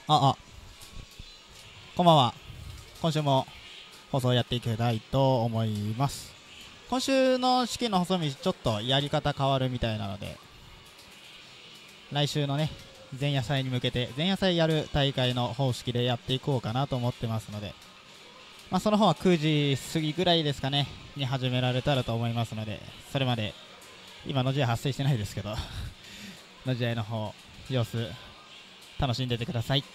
こんばんは。今週も放送をやっていきたいと思います。今週の四季の細道ちょっとやり方変わるみたいなので、来週のね前夜祭に向けて前夜祭やる大会の方式でやっていこうかなと思ってますので、その方は9時過ぎぐらいですかねに始められたらと思いますので、それまで今の試合発生してないですけどの試合の方様子楽しんでてください。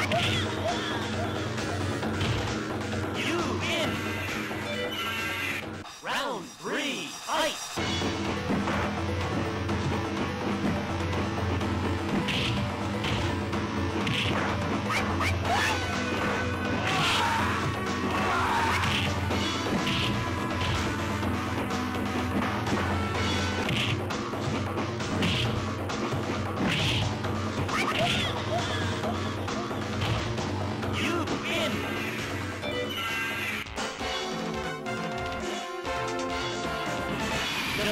You win! Round 3, fight! The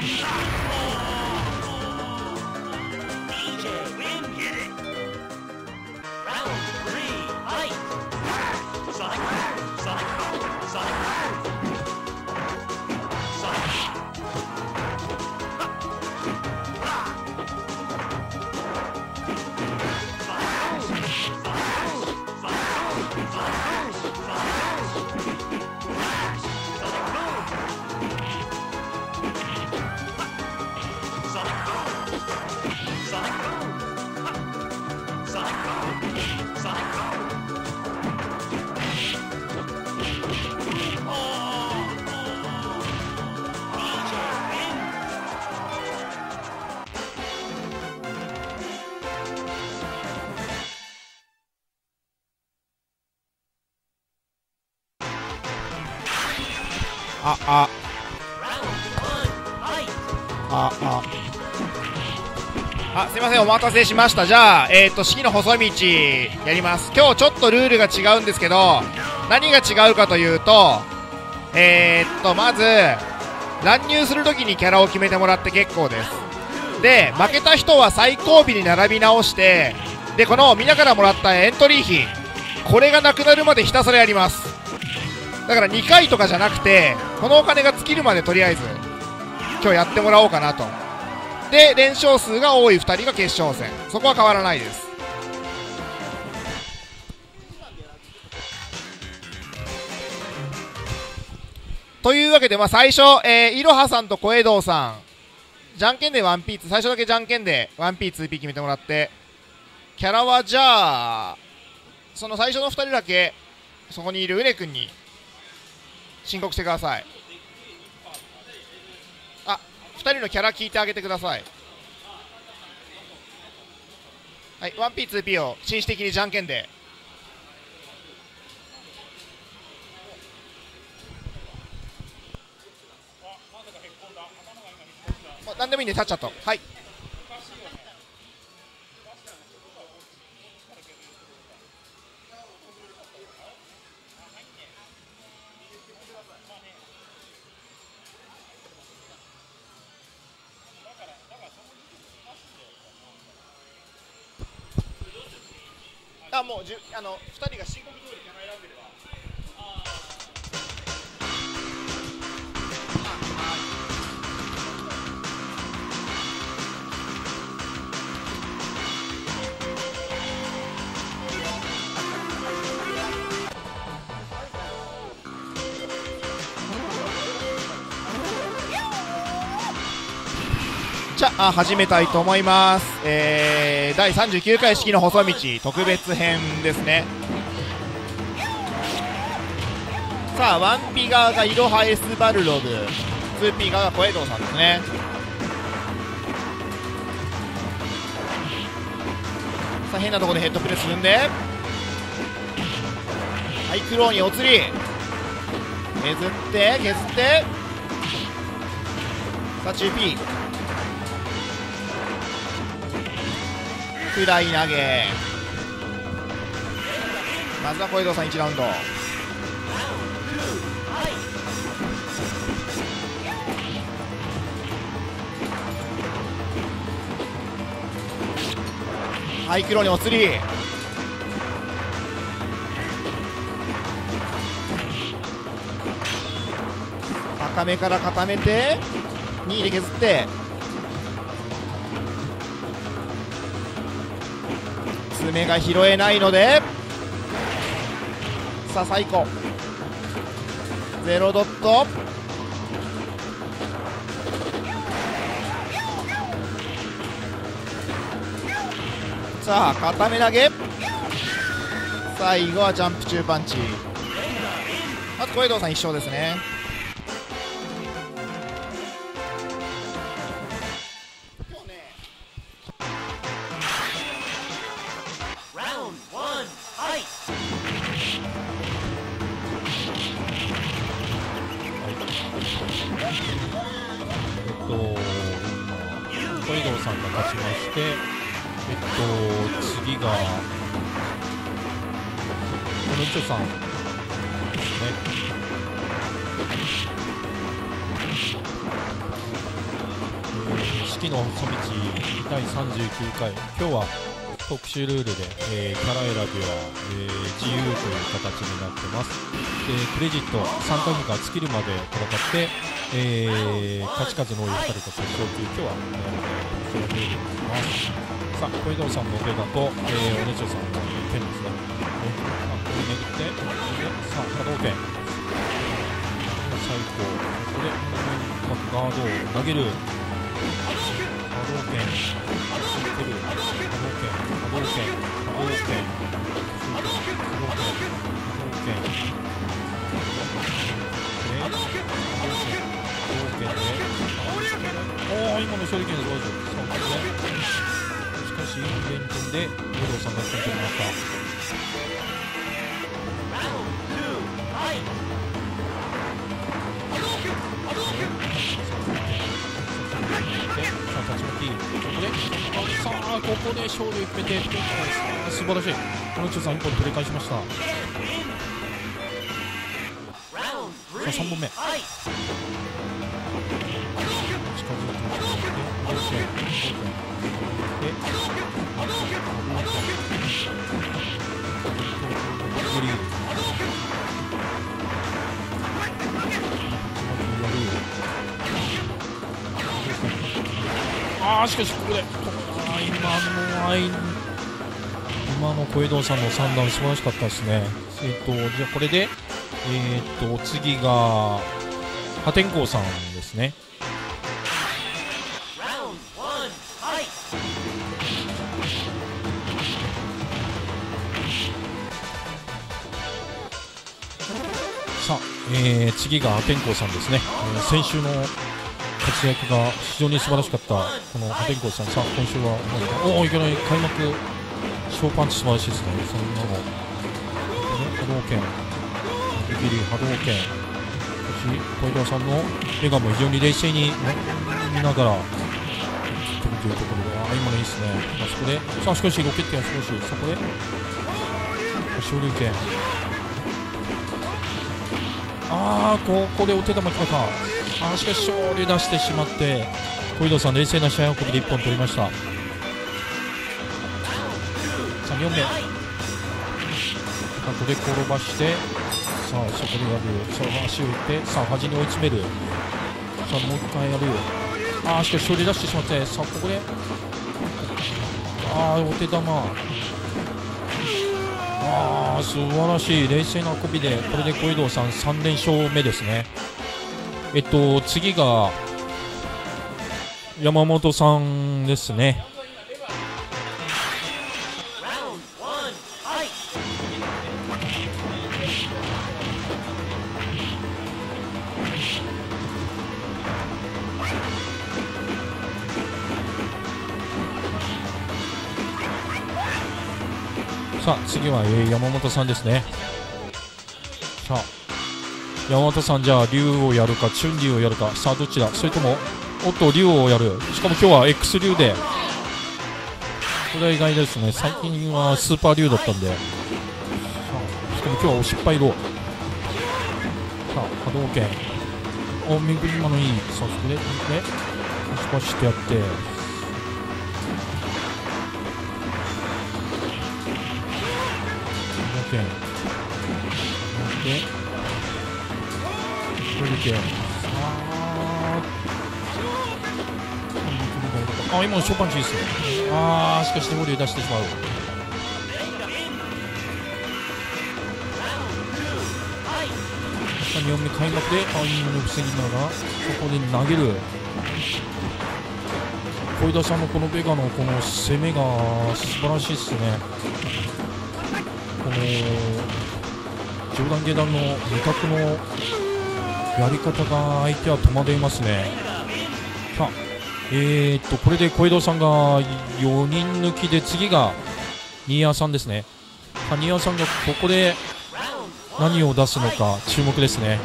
DJ Win hit it. Round 3, fight. Sonic, Sonic, Sonic, Sonic. すいません、お待たせしました。じゃあ、式の細道やります。今日ちょっとルールが違うんですけど、何が違うかというと、まず乱入するときにキャラを決めてもらって結構です。で、負けた人は最後尾に並び直して、でこのみんなからもらったエントリー費、これがなくなるまでひたすらやります。だから2回とかじゃなくて、このお金が尽きるまでとりあえず今日やってもらおうかなと。で、連勝数が多い2人が決勝戦、そこは変わらないです。というわけで、最初、いろはさんと小江戸さん、じゃんけんで 1P、最初だけじゃんけんで 1P、2P 決めてもらって、キャラはじゃあ、その最初の2人だけ、そこにいるうね君に申告してください。2人のキャラ聞いてあげてください。はい、1P、2P を紳士的にじゃんけんで。何でもいいんで立っちゃった。はい。もう2人が申告通りキャラ選んでれば。じゃあ始めたいと思います。第39回式の細道特別編ですね。さあ 1P 側がいろはエスバルログ、 2P 側が小江戸さんですね。さあ変なところでヘッドプレスするんで、はい、クローにお釣り削って削って、さあ 2Pフライ投げ、まずは小江戸さん1ラウンド。はい、黒にお釣り、高めから固めて2で削って、爪が拾えないので、さあ最高0ドット、さあ固め投げ、最後はジャンプ中パンチ。あと小江戸さん1勝ですね。 小江戸さんが勝ちまして、次がこの一丁さんですね。 四季の細道第39回、今日は特殊ルールで、キャラ選びは、自由という形になってます。でクレジット3回か尽きるまで戦って、勝ち数の多い2人と決勝級、今日は、そのルールになります。さあ小江戸さんのベガと、おねちょさんの剣ですね。これ巡ってさあ波動拳最高、これガードを投げる、波動拳ついてる、波動拳波動拳波動拳波動拳おー、今の処理権すごいです。しかし連戦で五郎さんが先手になった。さあここで勝利を決めて、素晴らしい。このチョさん1本取り返しました。さあ3本目しかしここで今の小江戸さんの3段素晴らしかったですね。じゃあこれで次が破天荒さんですね。さあ、次が破天荒さんですね。先週の活躍が非常に素晴らしかったこの破天荒さん。さあ今週はいきなり開幕小パンチ素晴らしいですね。そんなの波動拳ビリ波動拳、小江戸さんの笑顔も非常に冷静に見ながらというところで、今のいいですね。そこでさあしかしロケットや少しそこで昇竜拳、ここでお手玉来たか。しかし勝利出してしまって小江戸さん冷静な試合運びで1本取りました。さあ2本目ここで転ばして、さあそこでやる、さあ足を打って、さあ端に追い詰める、さあもう1回やる。しかし勝利出してしまって、さあここでお手玉、素晴らしい冷静な運びで、これで小江戸さん3連勝目ですね。次が山本さんですね。さあ次は、山本さんですね。さあ山本さん、じゃあ竜をやるかチュン竜をやるか、さあどっちだ。それとも竜をやる。しかも今日は X 竜で、これは意外ですね。最近はスーパー竜だったんで、しかも今日はお失敗ロー。さあ波動拳巡り今のいい。さあそこでね少ししてやって、波動拳で今のショーパンチいいですよ。しかし手ボリュー出してしまう。2本目開幕でいいものを防ぎながらそこで投げる。小江戸さんのこのベガのこの攻めが素晴らしいですね。この上段下段の無角のやり方が相手は戸惑いますね。さあこれで小江戸さんが4人抜きで、次が新谷さんですね。新谷さんがここで何を出すのか注目ですね。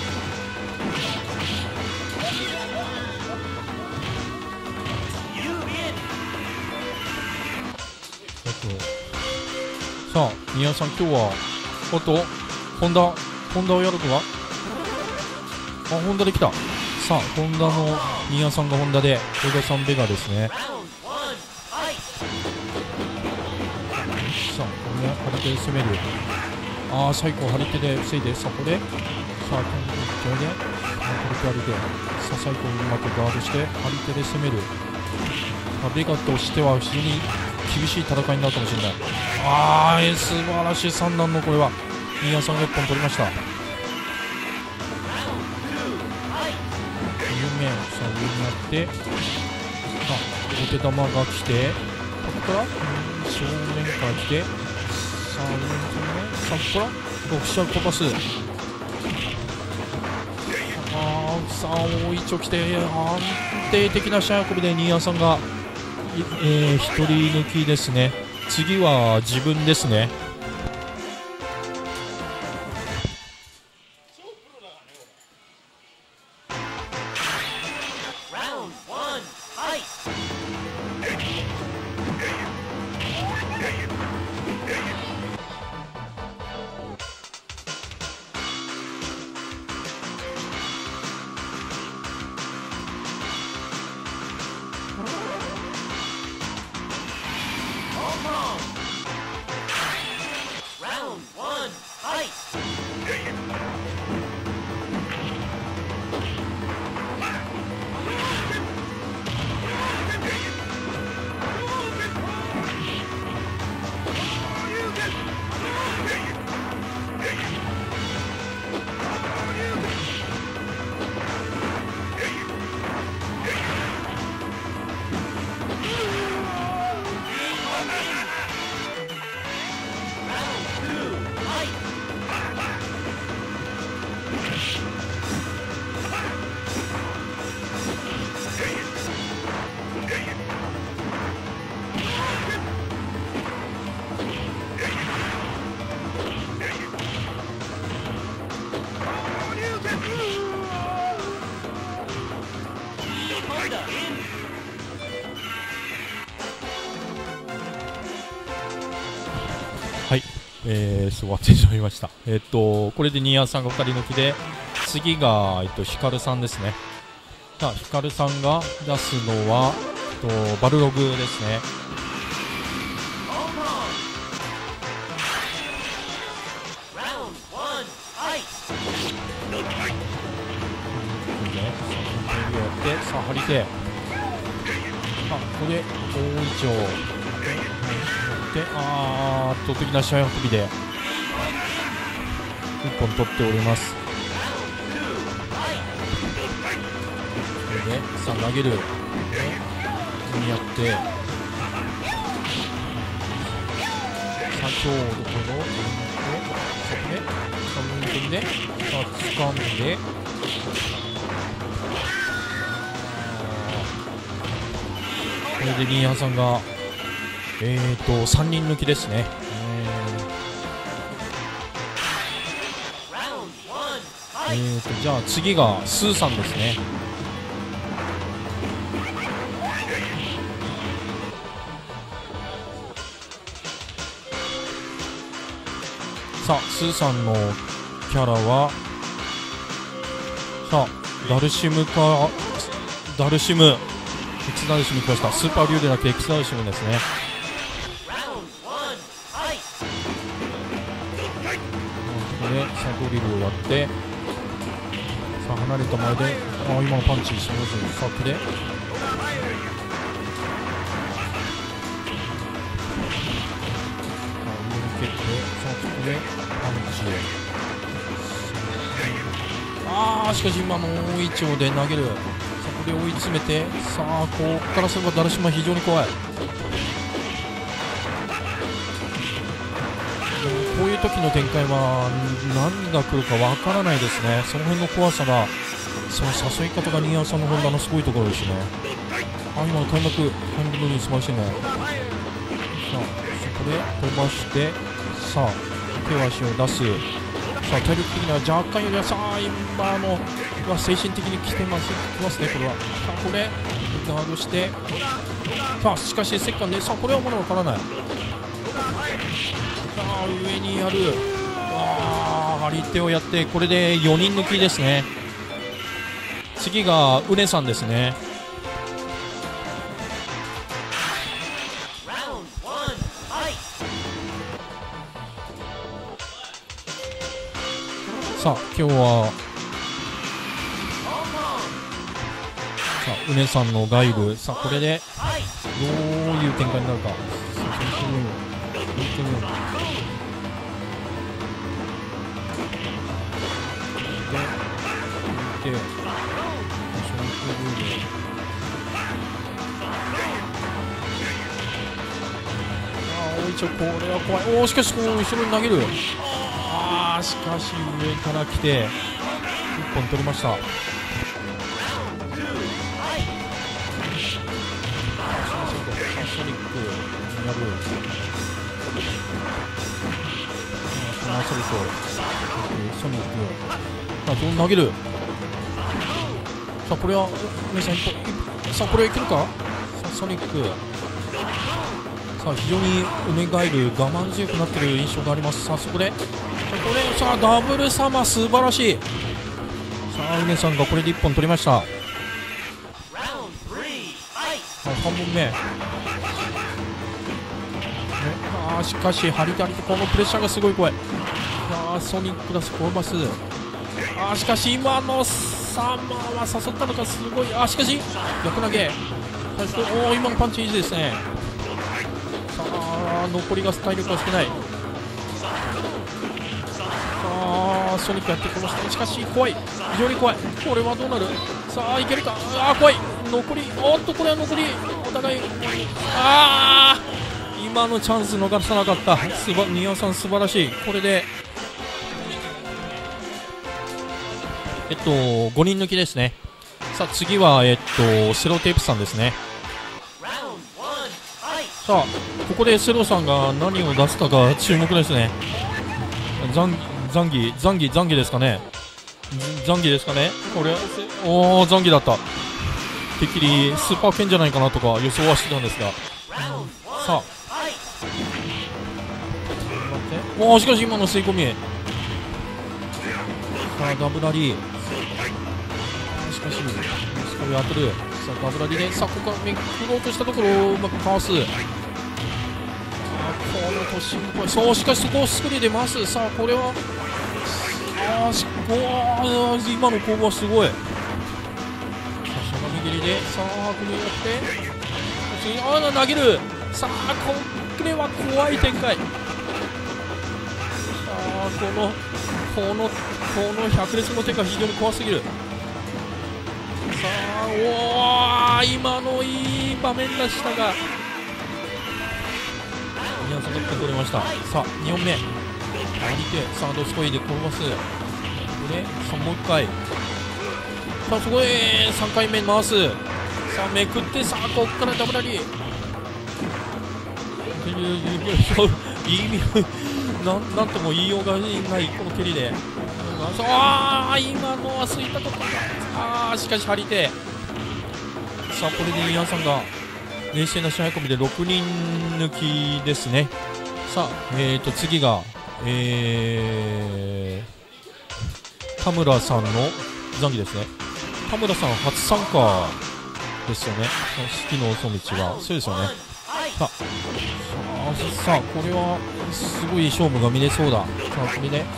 You さあ新谷さん今日はおっとホンダをやるとはホンダで来た。さあホンダの新谷さんがホンダでベガさんベガですね。 Round 1, fight! さあこれ張り手で攻める。最後張り手で防いで、さあこれさあこれで張り手さあ最後うまくガードして張り手で攻める。ベガとしては非常に厳しい戦いになるかもしれない。素晴らしい3段のこれは新谷さんが1本取りました。上面さあ上にやってお手玉が来てここから正面から来てさあ上にさあここからオフィシャル飛ばす。さあ大いちょ来て安定的なシャーコビで新谷さんが1人抜きですね。次は自分ですね。 Round 1, fight! 終わってしまいました。これで新谷さんが2人抜きで、次が、ヒカルさんですね。さあ、ヒカルさんが出すのは、バルログですね。さあ、張り手。これ、大いちょう。圧倒的な試合運びで1本取っております。これでさあ投げるにやってさあ今日どころそこで3分でさあ掴んでこれで新谷さんが3人抜きですね。じゃあ次がスーさんですね。さあスーさんのキャラはさあダルシムエクスダルシム来ました。スーパーリュウでなくてエクスダルシムですね。これさあドリルをやってさあ離れた前で今のパンチスムーズにさあこれさあ上に蹴ってさあここでパンチしかし今の大いちょうで投げる。そこで追い詰めてさあここからすればダルシムは非常に怖い。こういう時の展開は何が来るかわからないですね。その辺の怖さがその誘い方が新谷さんのホンダのすごいところですね。今の開幕ハンドルに素晴らしいね。さあそこで飛ばしてさあ手足を出す。さあ体力的には若干よりはさあ今のは精神的に来ますね。これはさあこれガードしてさあしかしセカンドでさあこれはまだわからない。 上にやる。張り手をやって、これで4人抜きですね。次がうねさんですね。さあ今日はさあうねさんのガイル、さあこれでどういう展開になるか。さあ一応これは怖い。しかしこの後ろに投げる。しかし上から来て1本取りました。ソニックになる。ソニック投げる。さあこれは皆さん1本。さあこれいけるか。さあソニック、さあ非常にウネガイル我慢強くなっている印象があります。さあそこでさあダブルサマ素晴らしい。さあウネさんがこれで1本取りました。3本目しかし張り手このプレッシャーがすごい怖い。ソニックだスコーバス。しかし今のサマーは誘ったのかすごい。しかし逆投げ。今のパンチいいですね。さあ残りが体力が少ない。ソニックやってきました。しかし怖い、非常に怖い。これはどうなる。さあいけるか。怖い。残りこれは残りお互い。今のチャンス逃さなかった。ニアさん素晴らしい。これで5人抜きですね。さあ次はセロテープさんですね。さあここでセロさんが何を出すかが注目ですね。ザンギですかね。ザンギですかね。これザンギだった。てっきりスーパー剣じゃないかなとか予想はしてたんですが、さあしかし今の吸い込み。さあダブラリー。しかしこれ当てる。さあダブラリーで、さあここからめくろうとしたところをうまくかわす。この突進っぽい。しかしそこをスクリューで回す。さあこれは今の攻防はすごい。しゃがみ切りで、さあこれやって投げる。さあこれは怖い展開。さあこの百列の手が非常に怖すぎる。さあ今のいい場面でしたが、宮崎が取れました。さあ2本目張り手。さあドスコイで転ばす。これもう1回。さあそこで3回目回す。さあめくって、さあここからダブラリー。なんとも言いようがないこの蹴りで。今のはすいたところだ。しかし張り手。さあこれでイアンさんが冷静な試合込みで6人抜きですね。さあ次が田村さんのザンギですね。田村さん初参加ですよね。四季の遅道はそうですよね。さあこれはすごい勝負が見れそうだ。さあこれで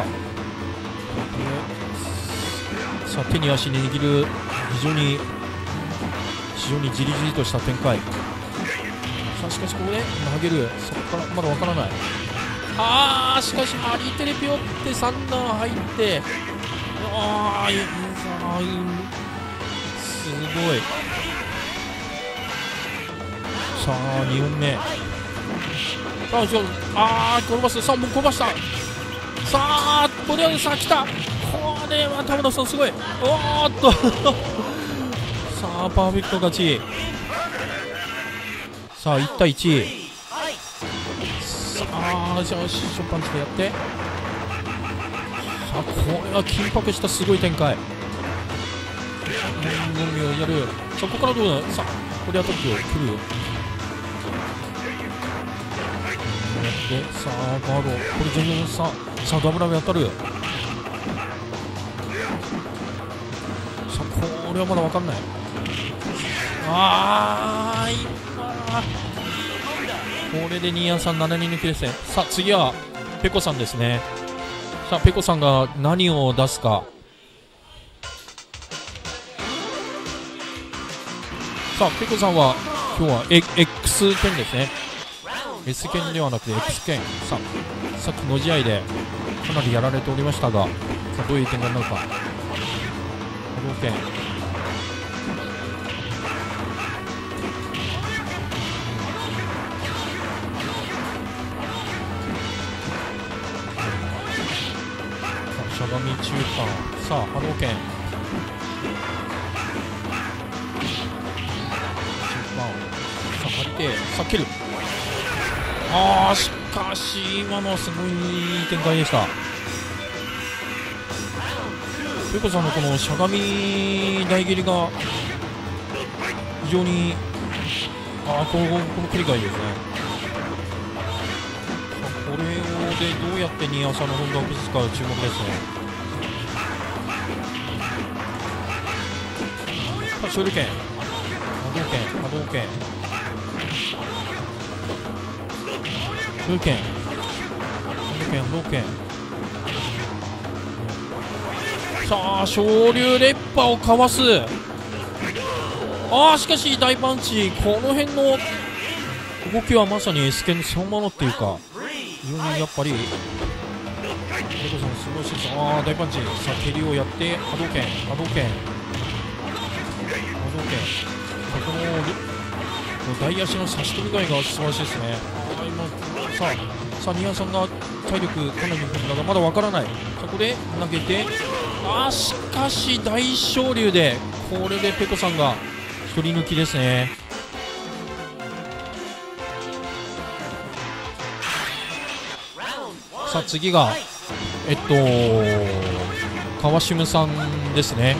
さあ手に足に握る。非常にじりじりとした展開。さあしかしここで投げる。そこからまだわからない。しかし張り手でピヨって3段入って、すごい。さあ2本目。転ばす。さあもう転ばした。さあこれは来た。これは田村さんすごい。さあパーフェクト勝ち。さあ1対1。さあショッパンチでやって、さあこれは緊迫したすごい展開。をやる。そこからどうだ。さあこれはトップを切る。 で、さあガード、これ全然さあダブラブ当たる。さあこれはまだ分かんない。これでニーヤンさん7人抜きですね。さあ次はペコさんですね。さあペコさんが何を出すか。さあペコさんは今日は X 剣ですね。S 剣ではなくて X 剣。さあさっきの試合でかなりやられておりましたが、さあどういう展開になるか。波動拳、しゃがみ中間、さあ波動拳、さあ張り手、さあ蹴る。しかし今のはすごい展開でした。ペコさんのこのしゃがみ台蹴りが非常にこの蹴りがいいですね。これでどうやってニーヤンさんの本田を崩すか注目ですね。勝利権、波動拳、波動拳、勝利権、波動拳、波動拳。さあ昇竜烈波をかわす。しかし大パンチ、この辺の動きはまさに S 剣そのものっていうか、非常にやっぱりペコさんすごいし、大パンチ、さあ蹴りをやって波動拳、波動拳、波動拳、この大足の差し飛びがいが素晴らしいですね。さあニーヤンさんが体力かなりのがまだわからない。そこで投げて、しかし大昇竜で、これでペコさんが一人抜きですね。さあ次が川島さんですね。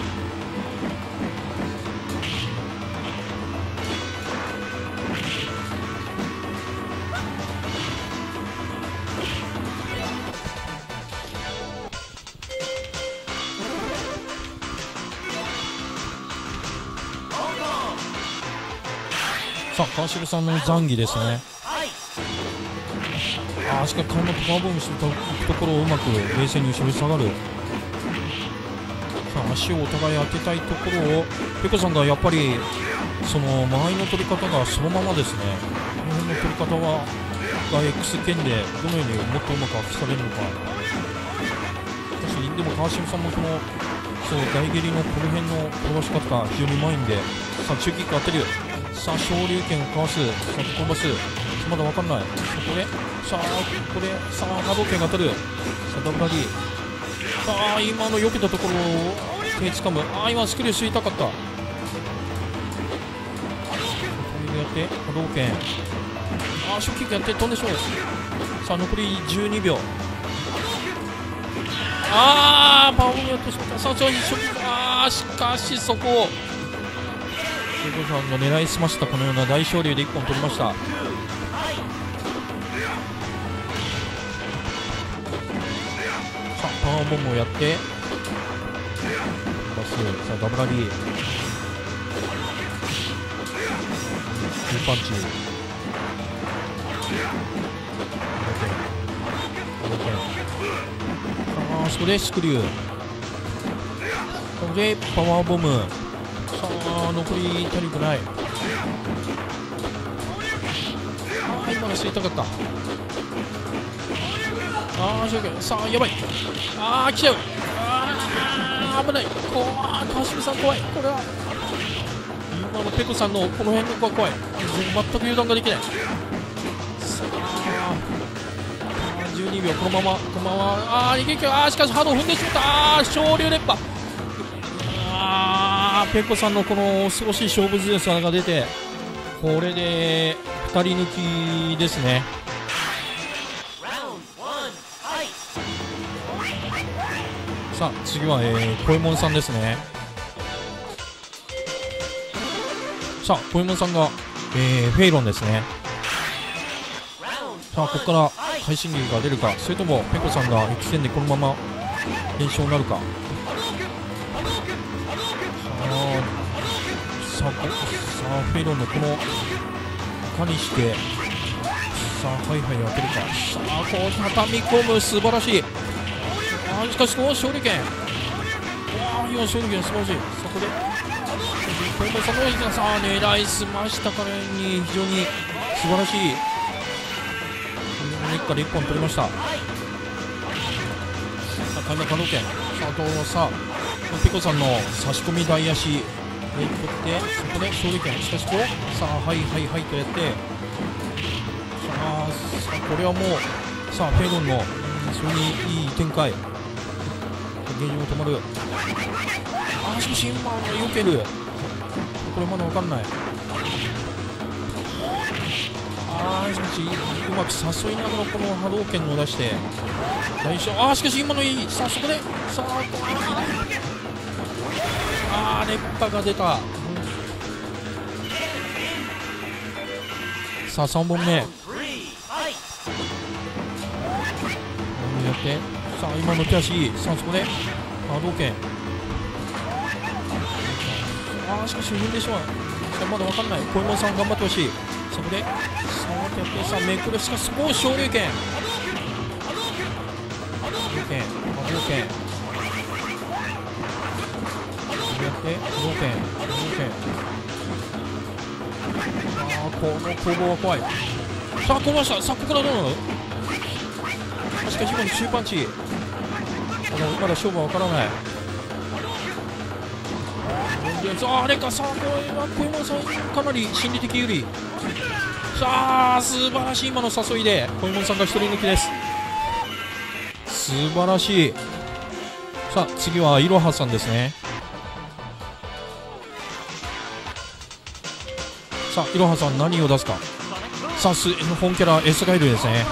さあ川島さんの残儀ですね。しかし開幕パワーボムしていくところをうまく冷静に後ろに下がる。さあ足をお互い当てたいところをペコさんがやっぱりその間合いの取り方がそのままですね。この辺の取り方はX 剣でどのようにもっとうまく発揮されるのか。しかしでも川島さんもこの大蹴りのこの辺の転がし方が非常にうまいんで、さあ中キック当てる。さあ昇竜拳をかわす。さあ転ばす。まだ分かんない。そこでさあこれさあ波動拳が当たる。さあダブラリー。さあ今の避けたところを手つかむ。今スクリュー吸いたかった。これでやって波動拳。ショッキックやって飛んでしまう。さあ残り12秒。パワーボムやってしまった。さあショッキック。しかしそこをペコさんが狙いすました。このような大昇竜で1本取りました。さあパワーボムをやってバス。さあダブラリー、パンチ、そこでスクリュー、ここでパワーボム。さあ残り足りてない。今の吸いたかった。さあやばい。来ちゃう。危ない。川島さん怖い。これは今のペコさんのこの辺が怖い。全く油断ができない。さあ12秒。このまま逃げきゃ。しかしハードを踏んでしまった。昇竜烈波。ペコさんのこの恐ろしい勝負強さが出て、これで2人抜きですね。さあ次は小右衛門さんですね。さあ小右衛門さんがフェイロンですね。 さあここから快進撃が出るか、それともペコさんが X 戦でこのまま連勝になるか。さあフェイロンのこのいかにして、さあハイハイ当てるか。さあこう畳み込む、素晴らしい。しかしこの勝利権、今勝利権素晴らしい。そこで小山さんのさあ狙いすましたからに非常に素晴らしい。ネッカで1本取りました。さあ開幕可能権、さあペコさんの差し込み台足で取って、そこで勝利権、しかしこうさあはいはいはいとやって、さあこれはもうさあフェイロンの非常にいい展開、ゲージも止まる。しかし今の避ける、これまだ分かんない。しかしうまく誘いながらこの波動拳を出して大勝。しかし今のいい。さあそこでさあ熱波が出た。さあ3本目やって、さあ今の手足、さあそこで波動拳、しかし踏んでしまう。まだ分かんない。小山さん頑張ってほしい。そこでさあやってさあめくる、しかしそこを昇竜拳、やって波動拳、この攻防は怖い。さあこぼした。さあここからどうなの。しかし今の中パンチ、まだ勝負は分からない。あれか。さあこれは小山さんかなり心理的有利。さあ素晴らしい今の誘いで小山さんが一人抜きです。素晴らしい。さあ次はいろはさんですね。さあいろはさん何を出すか。さあ本キャラ S ガイルですね。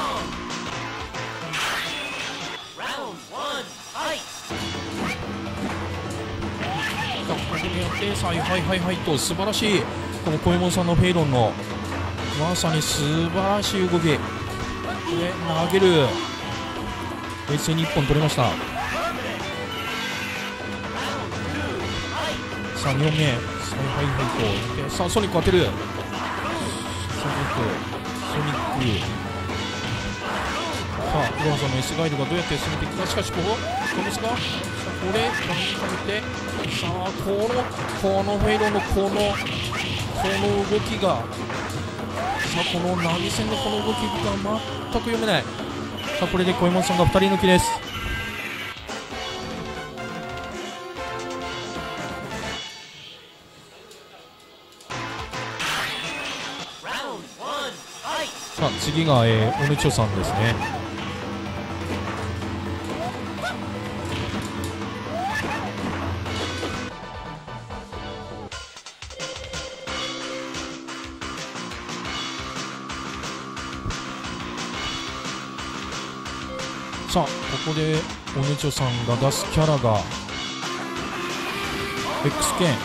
さあはいと素晴らしい。この小右衛門さんのフェイロンのまさに素晴らしい動きで投げる。冷静に1本取りました。さあ2本目、はいとさあソニック当てる。ソニックさあロハさんの S ガイドがどうやって攻めていくか。しかしこですか。これかけて、さあこのフェイロンのこの動きが、さあこの投げ銭のこの動きが全く読めない。さあこれで小右衛門さんが2人抜きです。さあ次が、オヌチョさんですね。さあここでオヌチョさんが出すキャラが X 剣。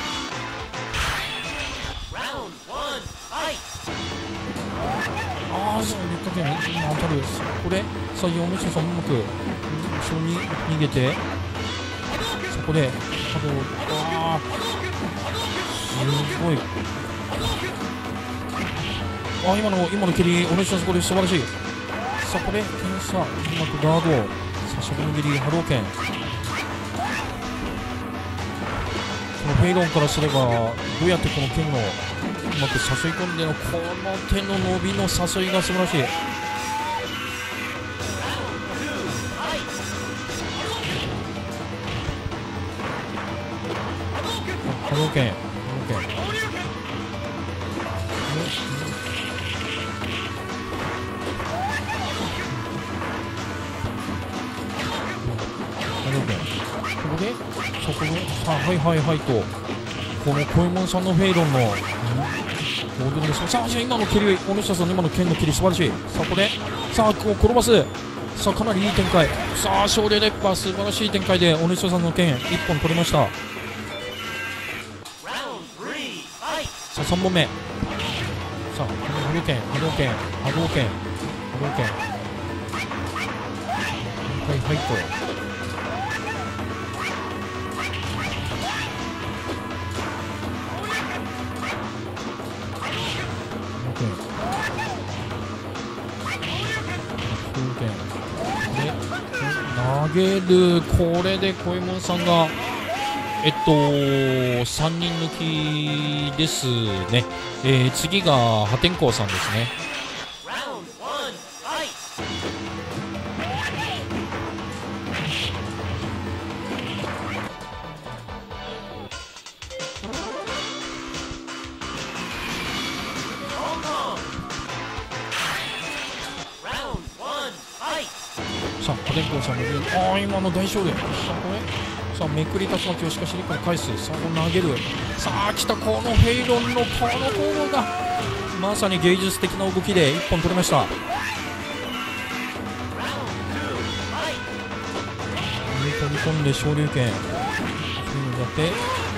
そういうかけに当たる。これさあオヌチョさんうまく後ろに逃げて、そこですごい。今の蹴りオヌチョさんこれ素晴らしい。さあこれさあうまくガードを差し込み切り波動拳。このフェイロンからすればどうやってこの剣をうまく誘い込んでのこの手の伸びの誘いが素晴らしい。波動拳そこでさあはいとこの小右衛門さんのフェイロンの戻りです。さあ今の蹴り、小野下さんの今の剣の蹴り素晴らしい。さあこれさあこう転ばす。さあかなりいい展開。さあ昇竜烈波素晴らしい展開で小野下さんの剣1本取りました。さあ3本目。さあこの波動拳剣はいはいと投げる。これで小右衛門さんが3人抜きですね。次が破天荒さんですね。さあ破天荒さんの今の大勝利。さあこれさあめくり竜巻をしかしから返す。さあ投げる。さあ来たこのヘイロンのこの攻防がまさに芸術的な動きで1本取れました。踏み込んで昇竜拳やって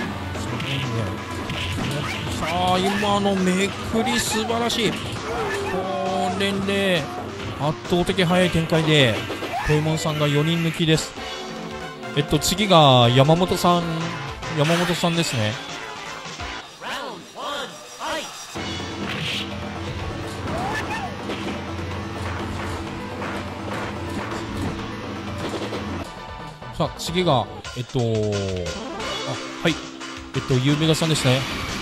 さあ今のめくり素晴らしい。これで圧倒的速い展開で小右衛門さんが4人抜きです。次が山本さんですね。さあ次がゆうべがさんですね。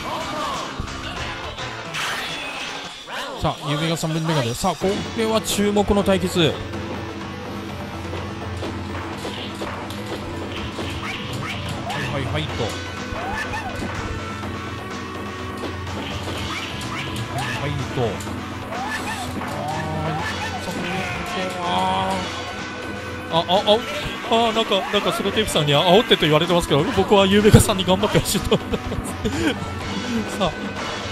さあゆうべが3分目がで、さあこれは注目の対決。はいとはいとなんかスロテープさんに煽ってと言われてますけど、僕はゆうべかさんに頑張ってほしいと思いますさあ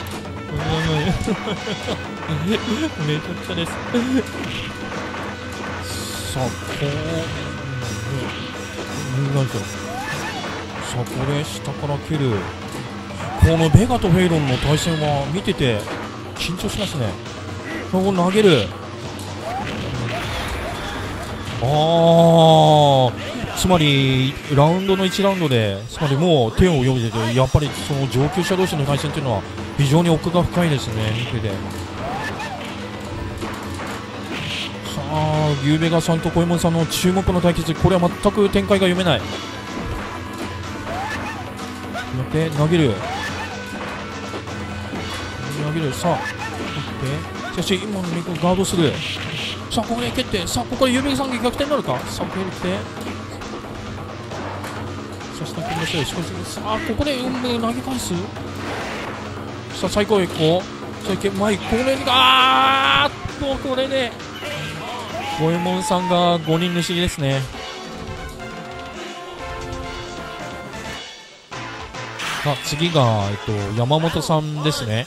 めちゃくちゃです。さあなんでしょう。さあこれ下から蹴る。このベガとフェイロンの対戦は見てて緊張しますね。ここ投げる。つまりラウンドの1ラウンドでつまりもう手を読めてて、やっぱりその上級者同士の対戦というのは非常に奥が深いですね。見ててさあゆうべがさんと小右衛門さんの注目の対決、これは全く展開が読めない。で投げるさあしかし今のメイクガードする。さあここで蹴って、さあここでゆうべさんが逆転になるか。さあここで来てさあ下蹴りましょう。しかしさあここで投げ返す。さあ最高一個さあ前これがこれで小右衛門さんが5人抜きですね。さあ次が、山本さんですね。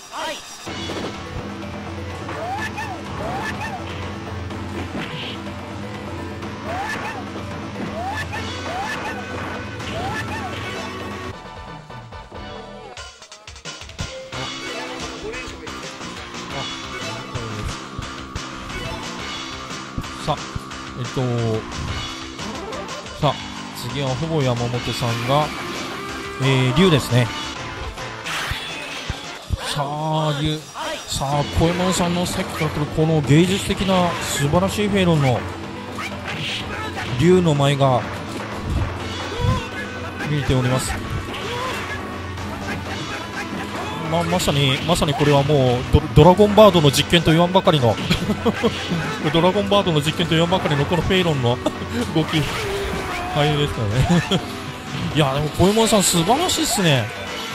さあさあ次はほぼ山本さんが龍ですね。さあ龍、さあ小右衛門さんのさっきから来るこの芸術的な素晴らしいフェイロンの龍の舞が見えております。まさにこれはもうドラゴンバードの実験と言わんばかりのドラゴンバードの実験と言わんばかりのこのフェイロンの動きはいですからねいやでも小右衛門さん素晴らしいっすね。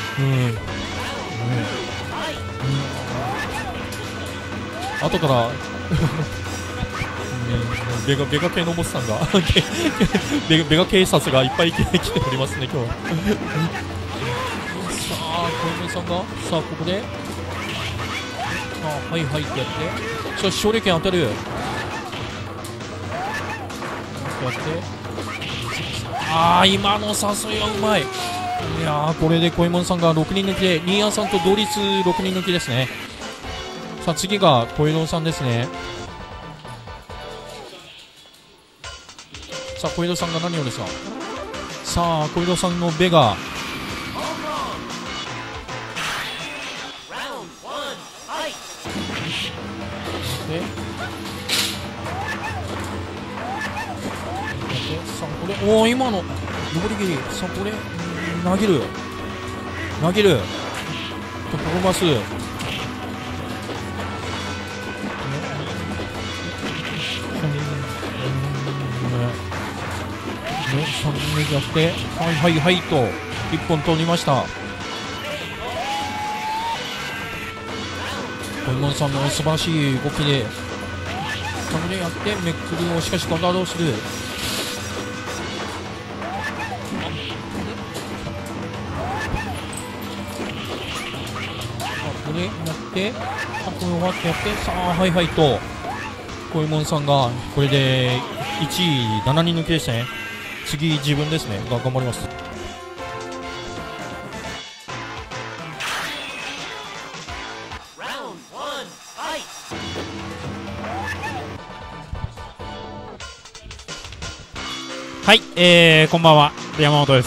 後からベガ系のボスさんがベガ警察がいっぱい来ておりますね今日はさあ小右衛門さんがさあここではいってやって、しかし勝利権当たるやって今の誘いはうまい。いやこれで小右衛門さんが6人抜きで新谷さんと同率6人抜きですね。さあ次が小右衛門さんですね。 さあ小井戸さんが何をですか。さあ小井戸さんのベガでさあこれおお今の上り切りさあこれ投げると転がす3目やってはいと1本取りました。小井門さんの素晴らしい動きでこれやってめくりをしかしガードする。これやってこれ終わってやってさあはいと小井門さんがこれで1位7人抜きでしたね。次自分ですねが頑張ります。 はい、こんばんは、山本です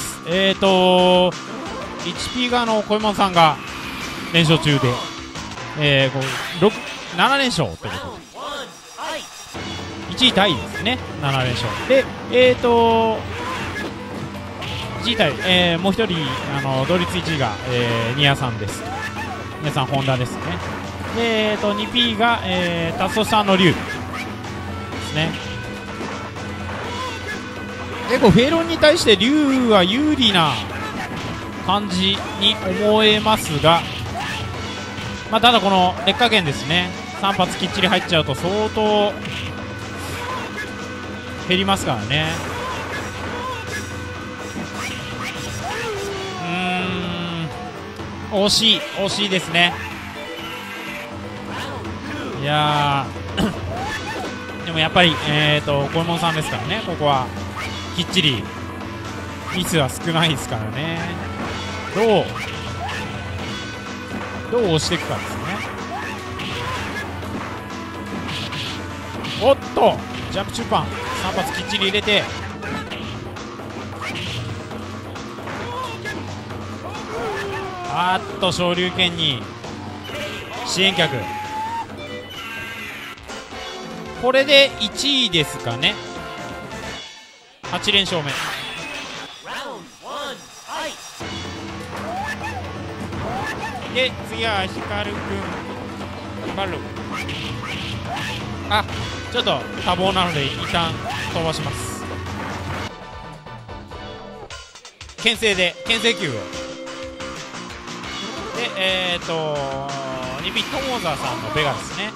。HP 側の小右衛門さんが連勝中で、7連勝ということで、1位タイですね、7連勝。で、1位タイ、もう一人、同率1位が、ニアさんです。ニアさん、ホンダですね。で、2P が、タソさんの竜ですね。結構フェロンに対して竜は有利な感じに思えますが、まあ、ただこの劣化源ですね、3発きっちり入っちゃうと相当減りますからね。惜しいですね。いやーでもやっぱり小右衛門さんですからね、ここはきっちりミスは少ないですからね。どう押していくかですね。おっとジャンプ中盤3発きっちり入れて、昇竜拳に支援客、これで1位ですかね。8連勝目。で次は光くんバルちょっと多忙なので一旦飛ばします。牽制球をで2ピットモーザーさんのベガですね。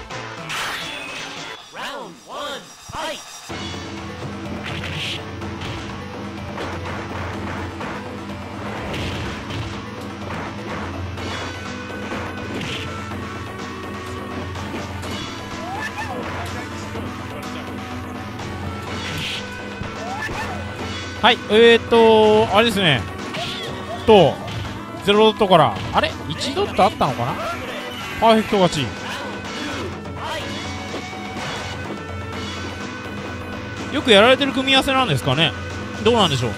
はい、あれですね。0ドットから、あれ ?1 ドットあったのかな。パーフェクト勝ち。よくやられてる組み合わせなんですかね。どうなんでしょう。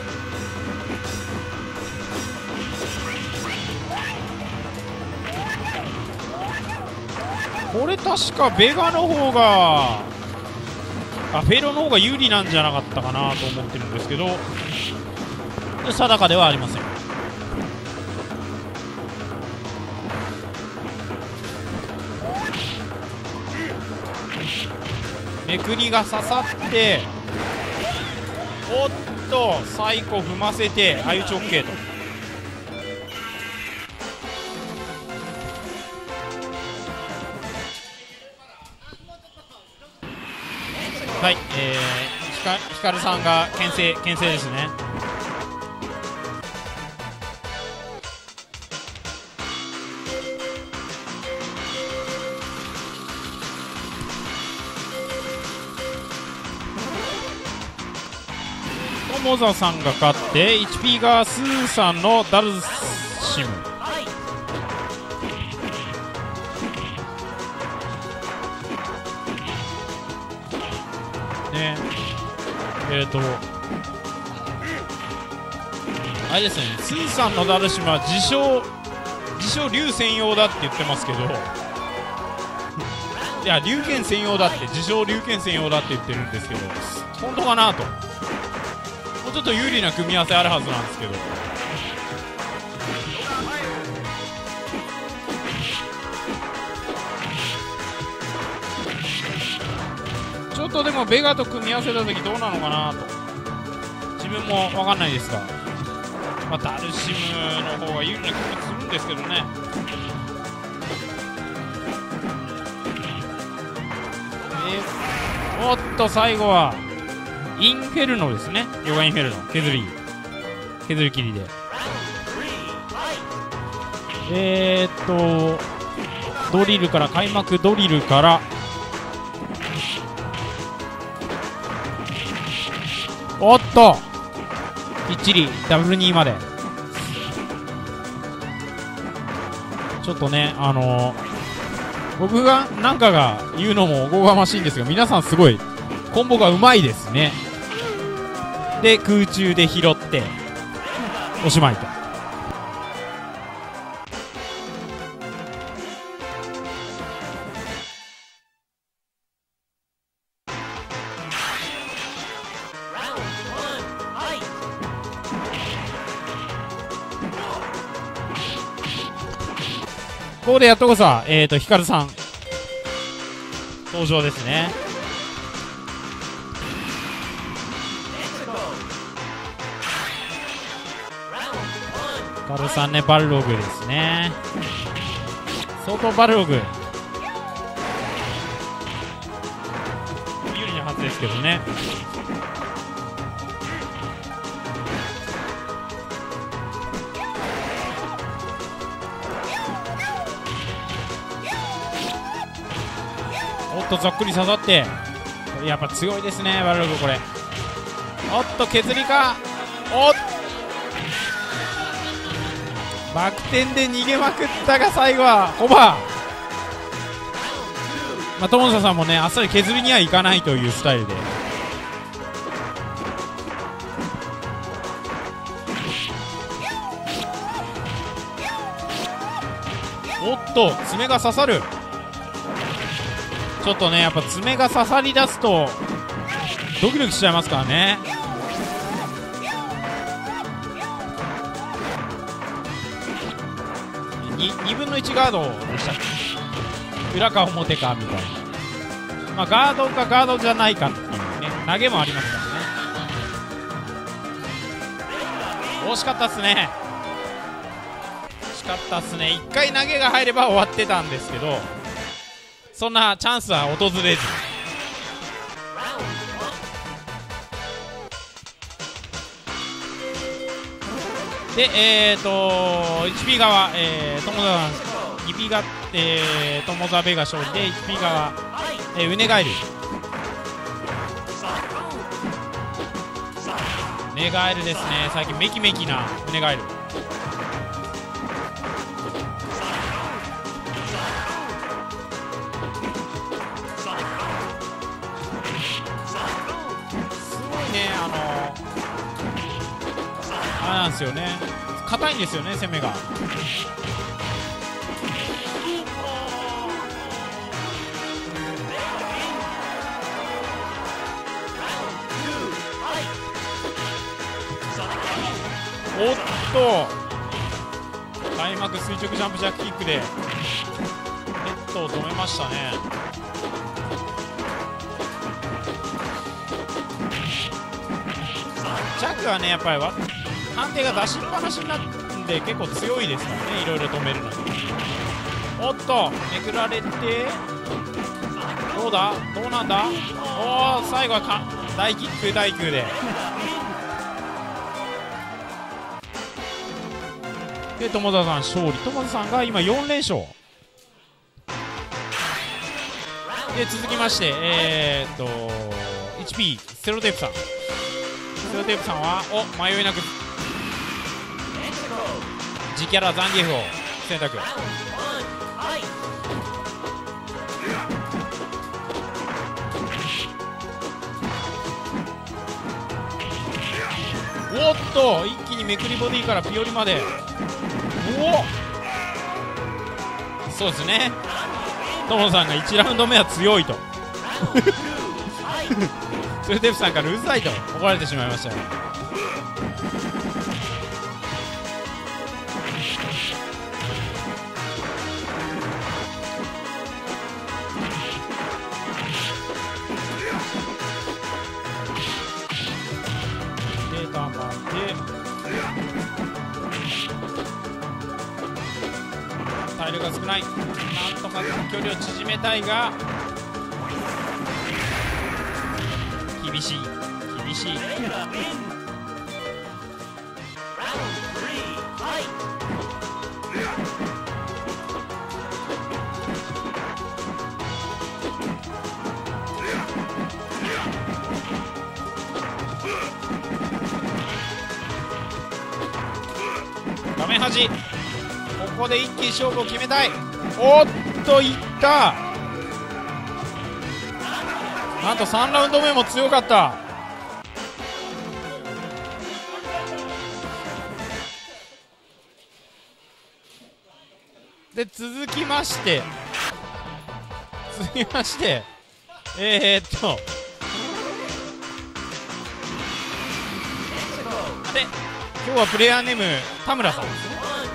これ確かベガの方がフェロの方が有利なんじゃなかったかなと思ってるんですけど、定かではありません。めくりが刺さって、おっとサイコ踏ませて相打ち OK と。はい、ヒカルさんが牽制ですね。モザさんが勝って HP がスーさんのダルシムね。 あれですね、スーさんのダルシムは自称竜専用だって言ってますけど、いや竜剣専用だって、自称竜剣専用だって言ってるんですけど、本当かなと。もうちょっと有利な組み合わせあるはずなんですけど。ちょっとでもベガと組み合わせた時どうなのかなと自分も分かんないですが、まあ、ダルシムの方が有利な気もするんですけどね。おっと最後はインフェルノですね。ヨガインフェルノ削り切りでドリルから開幕ドリルからおっときっちりダブル2まで。ちょっとね僕がなんかが言うのもおこがましいんですが、皆さんすごいコンボがうまいですね。で空中で拾っておしまいと。ここでやっとこさ、ヒカルさん登場ですね。ヒカルさんね、バルログですね。相当バルログ有利なはずですけどね。おっとざっくり刺さって、やっぱ強いですねバルログこれ。おっと削りか、おっバク転で逃げまくったが最後はホバー。友田さんもねあっさり削りにはいかないというスタイルで、おっと爪が刺さる。ちょっとねやっぱ爪が刺さり出すとドキドキしちゃいますからね。2分の1ガードでしたっけ、裏か表かみたいな、まあ、ガードかガードじゃないかっていうね投げもありますからね。惜しかったっすね、惜しかったっすね。1回投げが入れば終わってたんですけど、そんなチャンスは訪れず。でHP 側、友澤2P が、友澤ベが勝利で HP 側、ウネガエルですね。最近メキメキなウネガエル。あれなんですよね、硬いんですよね攻めが。おっと開幕垂直ジャンプジャックキックでヘッドを止めましたね。ジャックはねやっぱり判定が出しっぱなしになって結構強いですからね、いろいろ止めるのに。おっとめくられてどうだどうなんだ。おお最後は大キック大空で友田さん勝利。友田さんが今4連勝で、続きましてHP セロテープさんは迷いなく自キャラザンギエフを選択。 と一気にめくりボディからピオリまで。おお、そうですね、友さんが1ラウンド目は強いとスルテフさんからうるさいと怒られてしまいましたよ。で頑張って体力が少ない、なんとか距離を縮めたいが厳しい厳しい。画面端、ここで一気に勝負を決めたい。おっといった、なんと3ラウンド目も強かった。で続きましてで今日はプレイヤーネーム田村さんですね。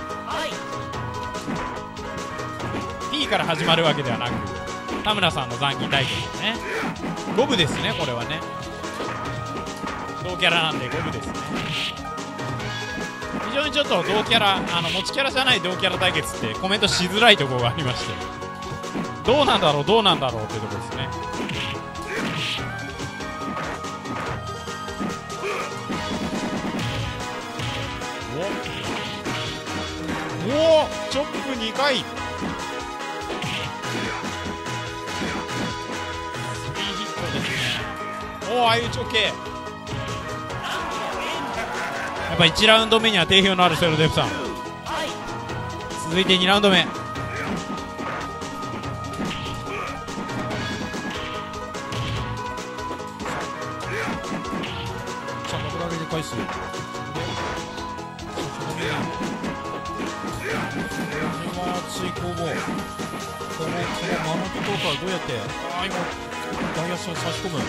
T から始まるわけではなく田村さんの残機対決ですね。5部ですね、これはね。同キャラなんで5部ですね。非常にちょっと同キャラ、持ちキャラじゃない同キャラ対決ってコメントしづらいところがありまして、どうなんだろうっていうところですね。おお、チョップ2回、3ヒットですね。おお、相打ち OK。 やっぱ1ラウンド目には定評のあるセロデフさん。続いて2ラウンド目、 さあダブル上げで返す。熱い攻防、このマノキ効果はどうやって、今大足を差し込む、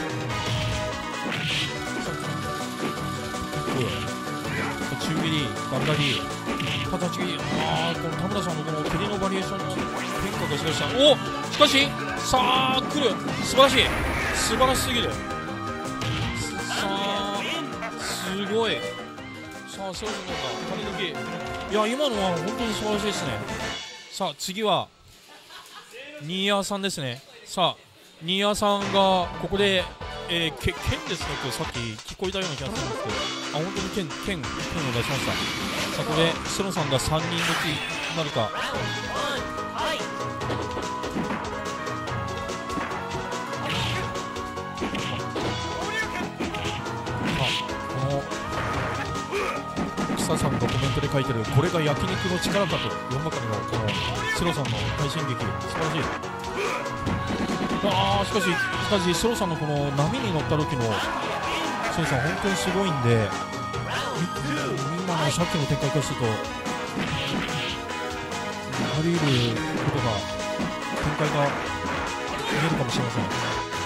中切り、ガブラリ、形切り、この田村さんのこの蹴りのバリエーションの変化がしました。お、しかしさあ来る、素晴らしい、素晴らしすぎる、さあすごい、さあそろそろか仮抜き、いや今のは本当に素晴らしいですね。さあ次は新谷さんですね。さあ新谷さんがここで、剣ですねってさっき聞こえたような気がするんですけど、本当に剣を出しました。さあここでセロさんが3人抜きになるか。草さんがコメントで書いてる、これが焼肉の力かと、4幕のこのセロさんの快進撃、素晴らしい。しかしセロさんのこの波に乗った時のセロさん本当にすごいんで、今のさっきの展開からするとあり得ることが、展開が見えるかもしれません。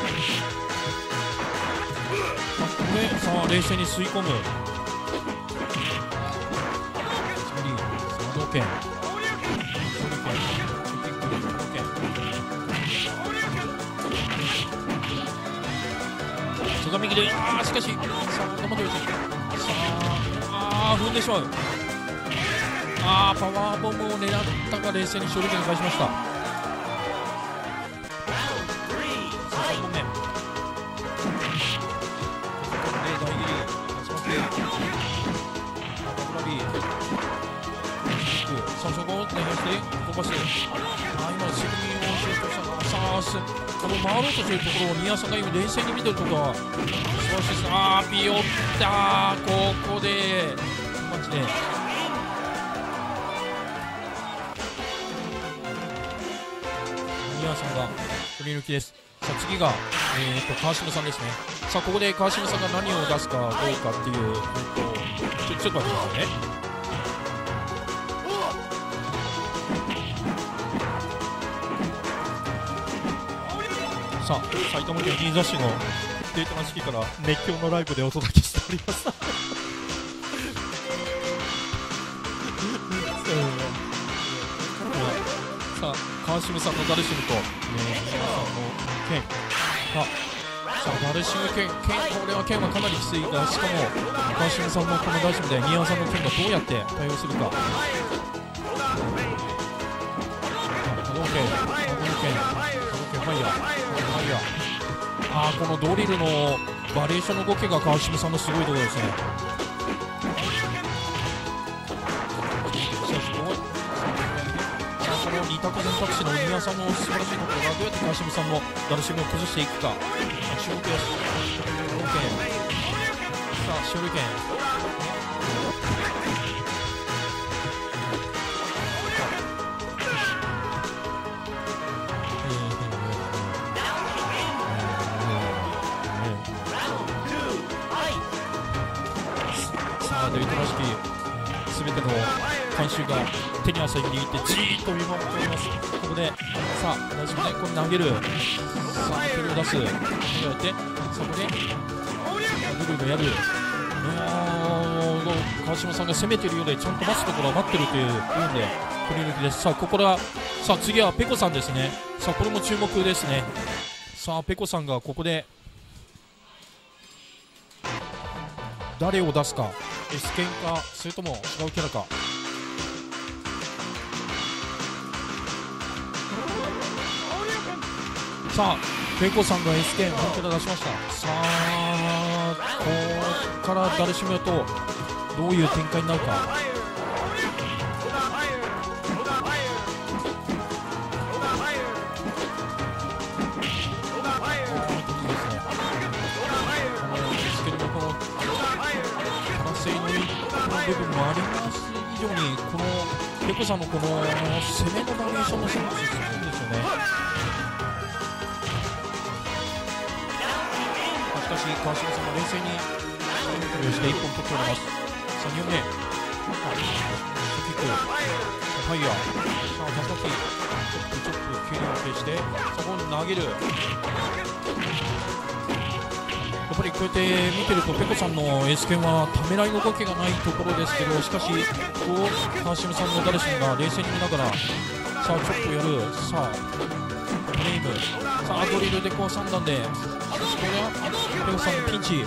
これさあ冷静に吸い込む剣、外右で、しかし、さあ、頑張ってほしい。さあ、踏んでしまう。パワーボムを狙ったが冷静に勝利権に返しました。さあ、3本目。大切り、始まって、バブラリー。さあそこを狙って飛ばして、今すぐにシュートしたが、さあ回ろうとしているところを新谷さんが今冷静に見てるところは素晴らしいです。ピヨッター、ここでマッチで新谷さんが振り抜きです。 さあ次が、川島さんですね。さあここで川島さんが何を出すかどうかっていう、ちょっと待ってくださいね。さあ埼玉県新座市のデータ式から熱狂のライブでお届けしておりますさあ川島さんのダルシムと、皆さんの剣さあダルシム剣、これは剣はかなりきついが、しかも川島さんのこのダルシムで新山さんの剣がどうやって対応するか。このドリルのバリエーションの動きが川島さんのすごいところですね。この2択選択肢の新谷さんの素晴らしいところがどうやって川島さんのダルシムを崩していくか。注目です。さあ勝利権データらしき全ての監修が手に汗握ってじーっと見守っております。ここでさあ大丈夫ね、これ投げる、さあ手を出す、やってそこでぐるぐるやる。川島さんが攻めてるようでちゃんと待つところは待ってるという部分で振り抜きです。さあここからさあ次はペコさんですね。さあこれも注目ですね。さあペコさんがここで誰を出すか、S剣かそれとも違うキャラか。さあペコさんが S剣本キャラ出しました。さあここからダルシムとどういう展開になるか。部分もあります以上にこのペコさんのこの攻めのバリエーションの選手すごいんですよね。しかし川島さんも冷静に首をして1本取っております。さあ2本目キックファイヤー、さあ竜巻チョップ急に安定してさあこう投げる。やっぱりこうやって見てるとペコさんのエース剣はためらいの動きがないところですけど、しかしこう川島さんのダルシムが冷静に見ながらさあちょっとやる、さあフレーム、さあドリルでこう3段で、これはペコさんのピンチ、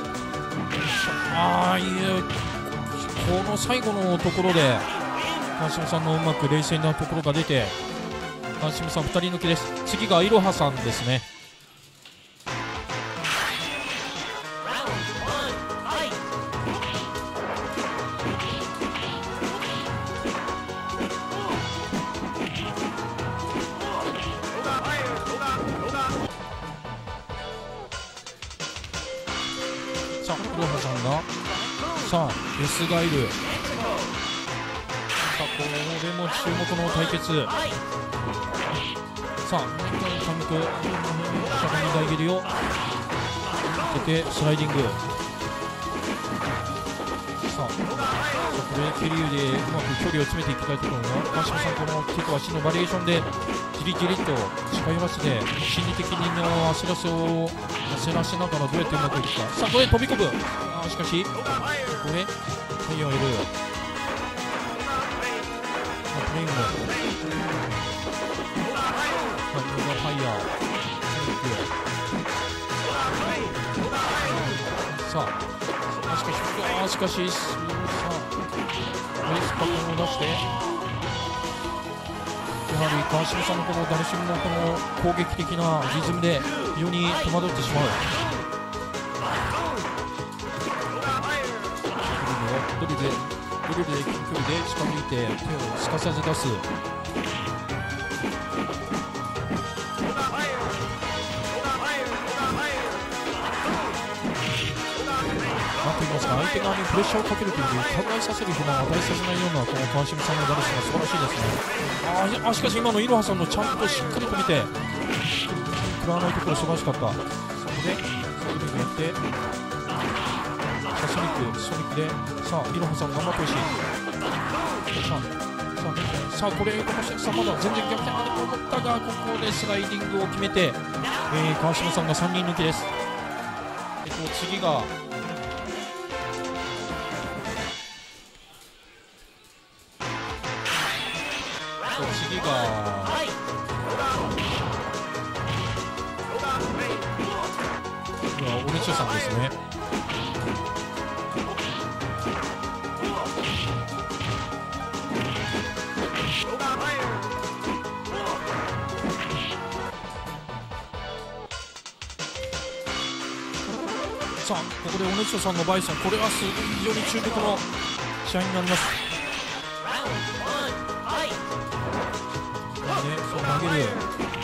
この最後のところで川島さんのうまく冷静なところが出て川島さん2人抜きです。次がいろはさんですね。さあ S がいる。さあこれも注目の対決。さあ韓国しゃがみ台蹴りを当ててスライディング。さあこれ蹴りでうまく距離を詰めていきたいところが川島さん、この手と足のバリエーションでじりじりと近寄らせて心理的にの焦らせながらどうやってうまくいくか。さあこれ飛び込む。しかしこれファイヤーを入れる。プレイングファイヤーさあしかしさあベースパックを出して、やはり川島さんのこのダルシムのこの攻撃的なリズムで非常に戸惑ってしまう。ドリルで近距離で近づいて手をすかさず出す。なんと言いますか、相手側にプレッシャーをかけるという考えさせる不満を与えさせないようなこの川島さんのダルシムが素晴らしいですね。しかし今のいろはさんのちゃんとしっかりと見て食らわないところ素晴らしかった。そこでソニックやって、さあソニックで、さあいろはさん頑張ってほしい。さあこれこのさあまだ全然逆転あると思ったが、ここでスライディングを決めて、川島さんが3人抜きです。次がおねちょさんですね。さあここでおねちょさんのバイソン、これは非常に注目の試合になります。そう投げる。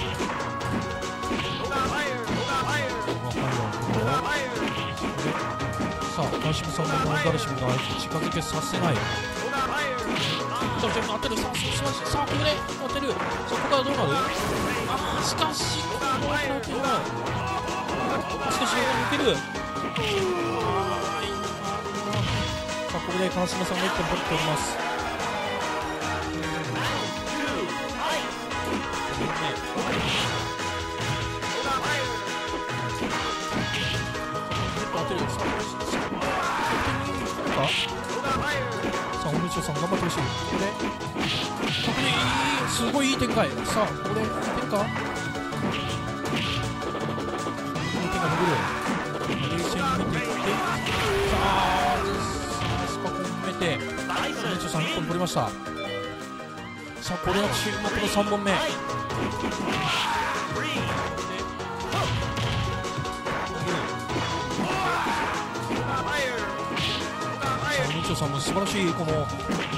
さあ川島さんのノンダルシムが近づけさせない。さあ当てる。さあここで当てる。さあここからどうなる。しかしここは抜けない。しかし抜ける。さあここで川島さんが1本取っております。さあおねちょさん頑張ってほしい。ここですごいいい展開。さあここでいけるか。手が伸びる。冷静に見ていって、さあスパコン埋めておねちょさん1本取りました。さあこれは注目の3本目。おねちょさんも素晴らしいこの攻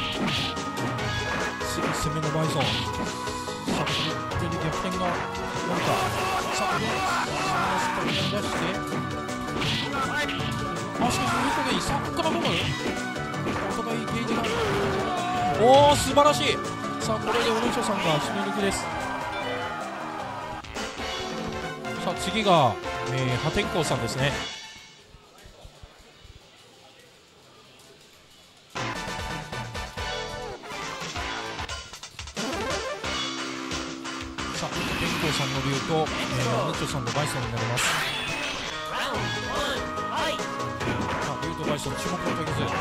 めのバイソン。さあこれで逆転がなんか。さあこれスパコン出して、しかし2個でいい。さあここからどうなる。お互いゲージがおお素晴らしい。さあこれでおねちょさんが締め抜きです。さあ次が、破天荒さんですね。さあ破天荒さんの竜と、おねちょさんのバイソンになります。さあ竜とバイソン注目の対決。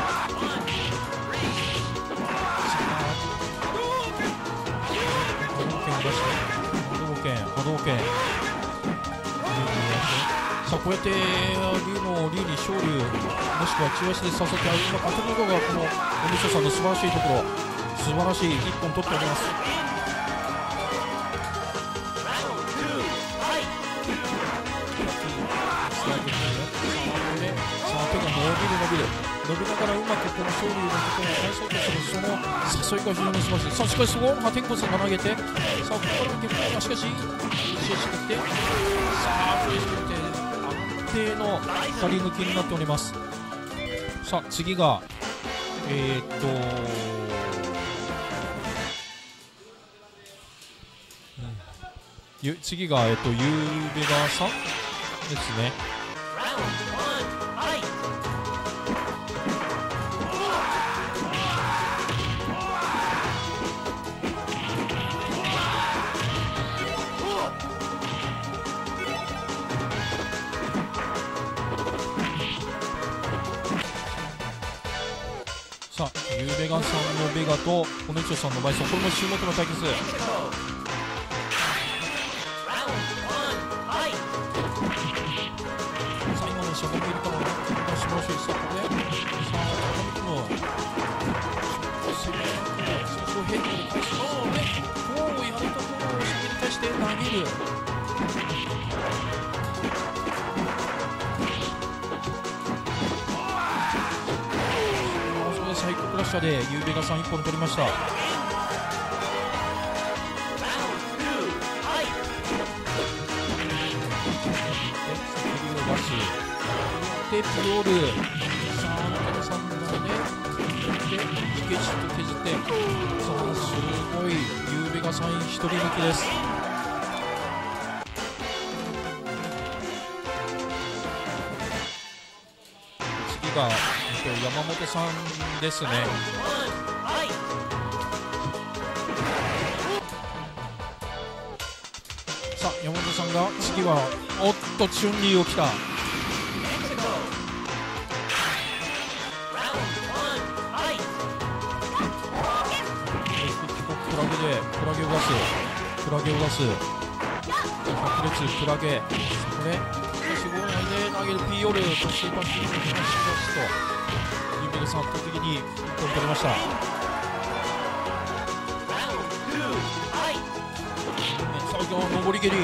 波動拳さあこうやって竜に昇竜もしくは中足で誘ってうまく当てるのがこのおねちょさんの素晴らしいところ。素晴らしい1本取っております。さあ手が伸びながらうまくこの昇竜のところに返そうとするその誘いが非常に素晴らしい。さあしかしそこを破天荒さんが投げて、さあここから逆転がしかししてきて、さあプレーして安定の2人抜きになっております。さあ次が次がゆうべがさんですね。さあゆうべがさんのベガとおねちょさんのバイソン、これも注目の対決。さあ今のしゃがみいるから素晴らしい。さあこれさあ高見君の少し変化で返しますので、こうやるところをしっかり返して投げる。サイコクラッシャーでゆうべがさん1本取りました。でピオール、さあ中田さんがねでゲシッと削って、さあすごいゆうべがさん1人抜きです。 次が、山本さんですね。さあ山本さんが次はおっとチュンリーを来た。クラゲを出す百列クラゲ、これ45内で投げる P オルスーパーキングを出すとユーベルさん圧倒的に1本取りました。最後の上り蹴り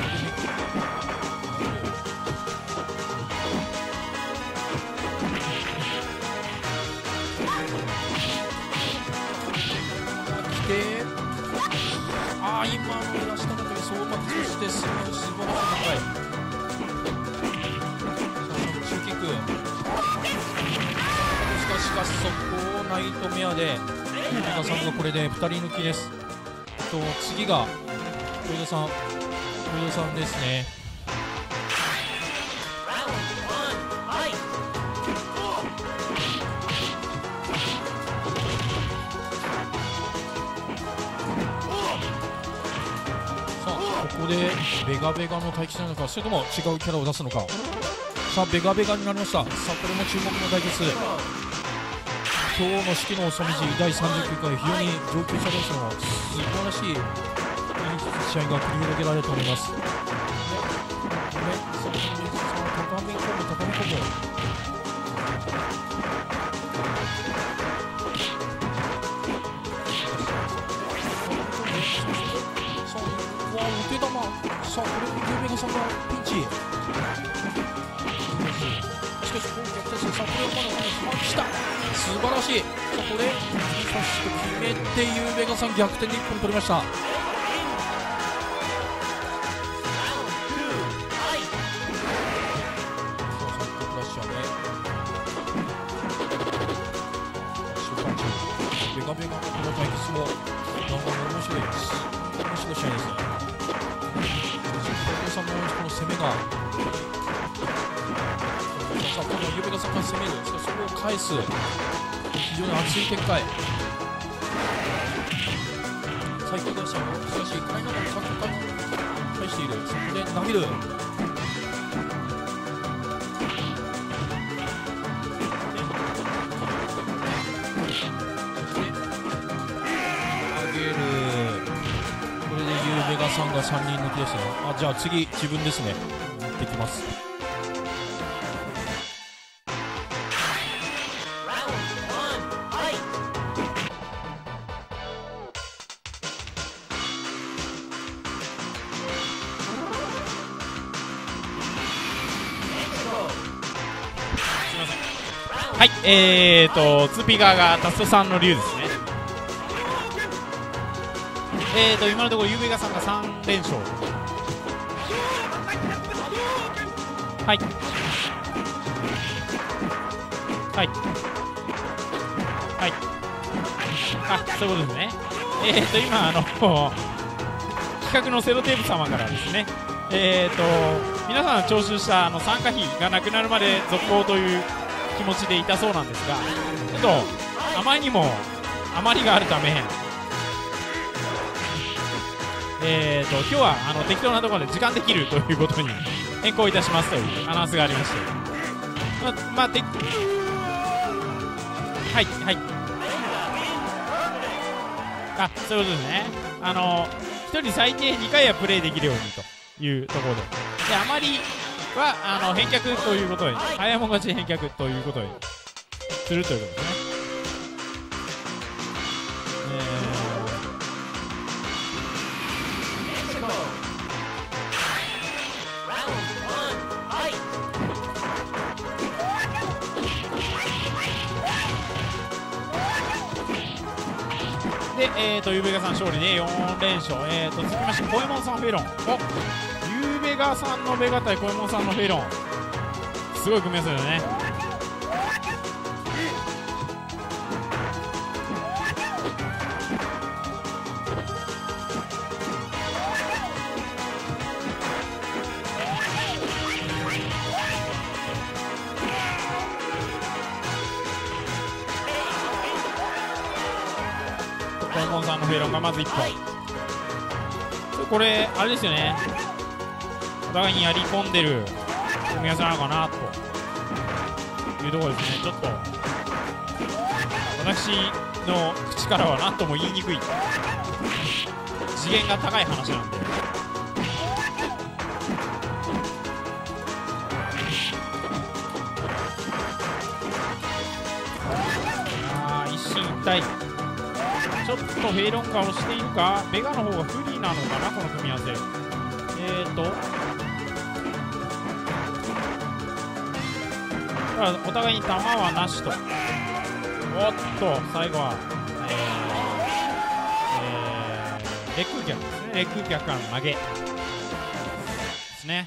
来て、今の出したので相馬、そして素晴らしい高い中キック、しかし速攻ナイトメアで豊田さんがこれで2人抜きです。次が豊田さんですね。ここでベガベガの対決なのか、それとも違うキャラを出すのか。さあベガベガになりました。さあこれも注目の対決。今日の四季の染地第39回、非常に上級者同士の素晴らしい試合が繰り広げられると思います。高め込むお手玉、さあこれでユーベガさんがピンチ、しかしこう逆転して、さあこれをまだ来た、素晴らしい。さあこれそして決めてユーベガさん逆転で1本取りました。ベガベガのこの対決もなんか面白いです。面白い試合ですね。さんのこの攻めが、さあ今度はユーベガさんが攻める、しかしそこを返す、非常に熱い展開。最強打者もしかし1回の中でちゃんと返している。そこで投げる。ベガさんが3人抜きですね。じゃあ次自分ですね。持ってきます。 はい、ツーピー側がタストさんの竜ですね。今のところユーベガさんが3連勝。はいはいはい、そういうことですね。今企画のセロテープ様からですね、皆さん徴収した参加費がなくなるまで続行という気持ちでいたそうなんですが、あまりにも余りがあるため、今日は適当なところで時間できるということに変更いたしますというアナウンスがありまして、はいはい、そういうことですね。1人最低2回はプレイできるようにというところで、あまりは返却ということで、早いもん勝ち返却ということにするということですね。で、ユーベガさん勝利で4連勝。続きましてコエモンさんフェロン。ユーベガさんのベガ対コエモンさんのフェロン、すごい組み合わせだよね。 コンさんのフェロンがまず1本。これあれですよね、お互いにやり込んでる組み合わせなのかなというところですね。ちょっと私の口からは何とも言いにくい次元が高い話なんで、一進一退。ちょっとフェイロンが押しているか、ベガの方が不利なのかな、この組み合わせ。お互いに弾はなしと。おっと最後は、レック逆ですね。レック逆からの投げですね。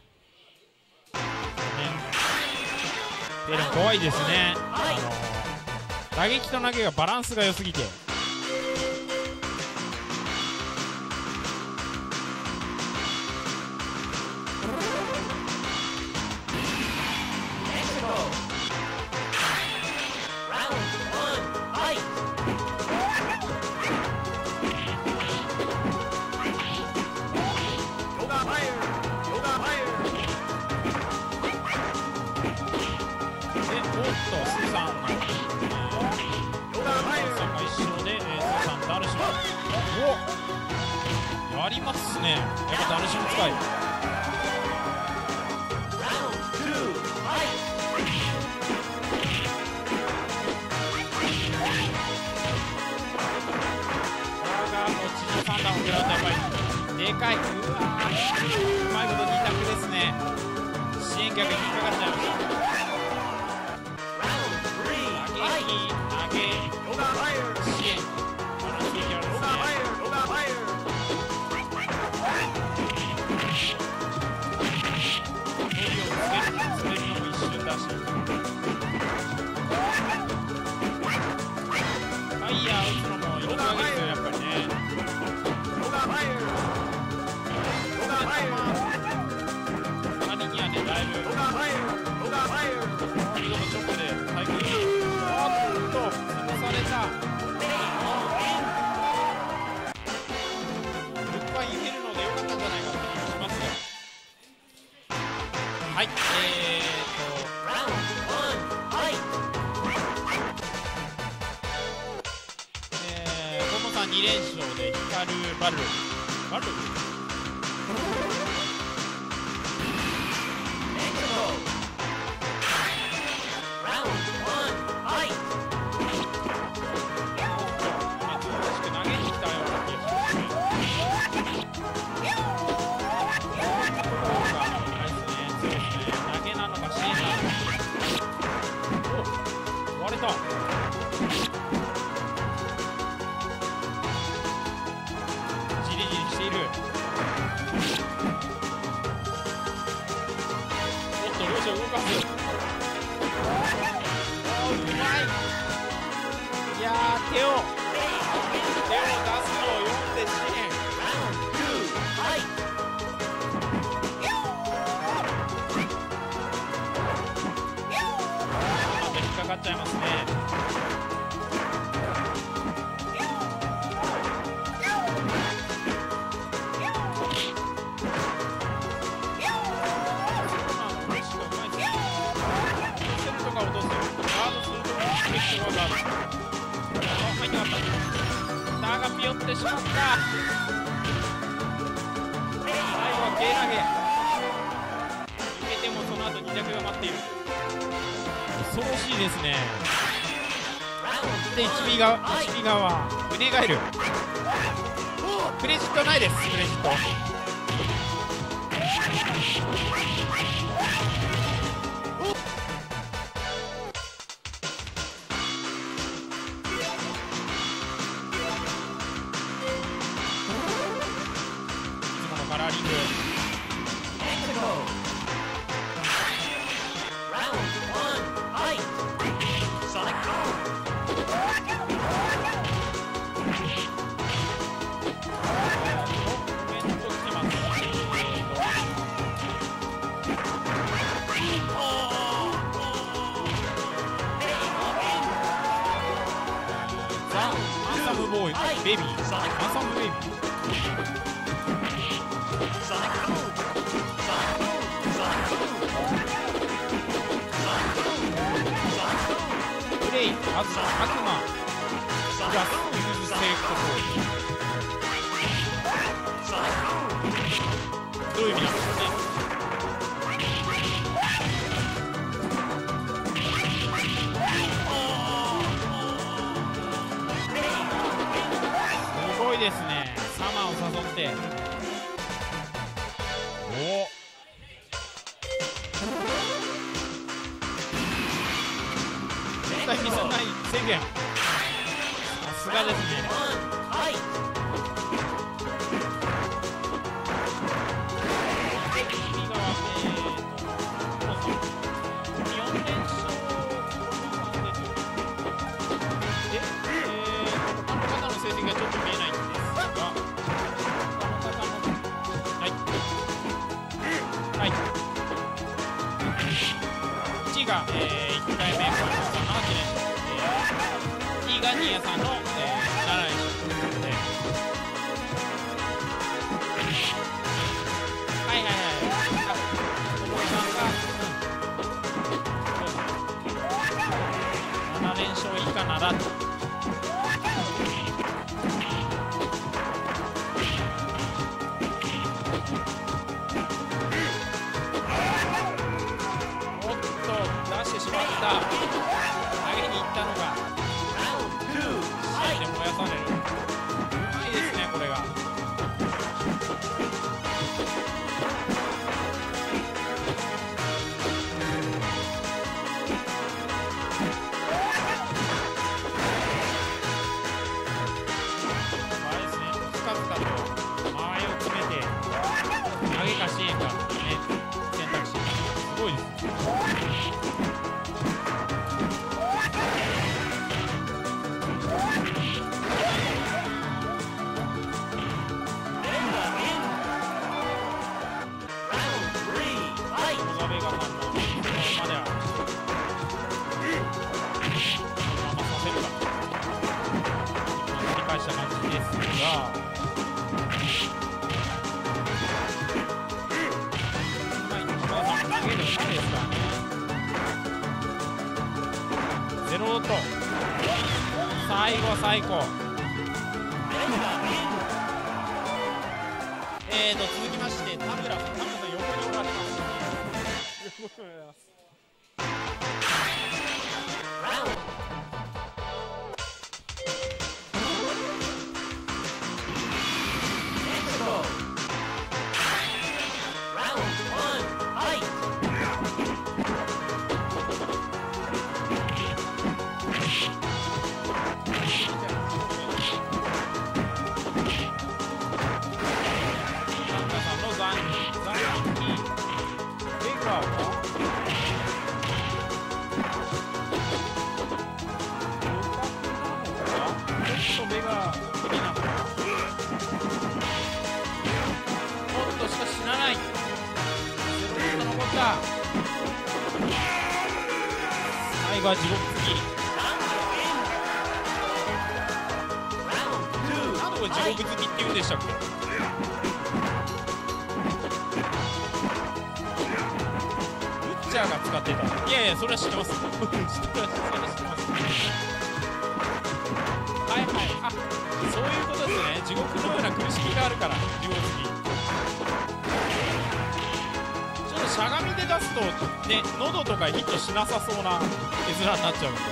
フェイロン怖いですね。打撃と投げがバランスが良すぎて、やりますね。やっぱダルシム使い。3段を食らうとやっぱりでかい。うわー、うまいこと2択ですね。支援客に引っかかっちゃいました。投げ支援バランスいいキャラですね。距離をつけるのも一瞬だし、ファイヤー打つのも命がけですよ、やっぱりね。周りにはね、だいぶ見事チョップで対空。おっと潰された。物販言えるのでよかったんじゃないかって気がしますが、はい、ゴモさん2連勝で光るバルじりじりしている。おっと両者動かす。うまい。いやー、手を出すのを読んで支援。あと引っかかっちゃいますね。ダがピヨってしまった。最後はK投げ。受けてもその後2着が待っている。恐ろしいですね。で1尾側胸ガエル。クレジットないです。クレジットカラーリング。 ベイビー、ハンサムベイビー。プレイ、アズ、悪魔、プラス、ユーズセーフトコード。どういう意味なんですかね。すごいですね。サマーを誘って。お。絶対ミスない宣言。さすがですね。1が、1回目、小山さんの8連勝、2が新谷さんの、7連勝ということで、はいはいはい、小森さんが、7連勝以下ならと。投げに行ったのが試合で燃やされる。うまいですね、これが。あれですね、深々と間合いを詰めて投げか支援かっていうね、選択肢すごいです。した感じですが、今さん投げる前ですからね。ゼロと最後は最高。続きまして田村さん横におられます。横におられます。最後は地獄突き。なんでこれ地獄突きって言うんでしたっけ。ブッチャーが使ってた。いやいや、それは知ってます。それは知ってます。はいはい、あ、そういうことですね。地獄のような苦しみがあるから地獄突き。しゃがみで出すとね、喉とかヒットしなさそうな絵面になっちゃうんで、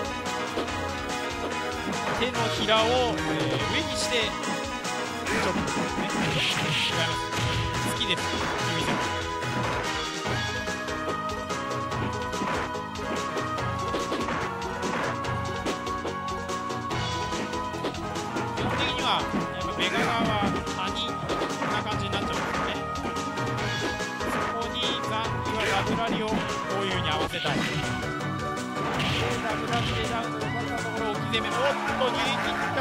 手のひらを、上にしてチョップですね。違います。好きです。指で。基本的にはやっぱベガ側は谷な感じになっちゃうんですね。ダブラリをこういう風に合わせたい。ダブラリでダウンを奪ったところを置き攻め、おっと逃げ切った。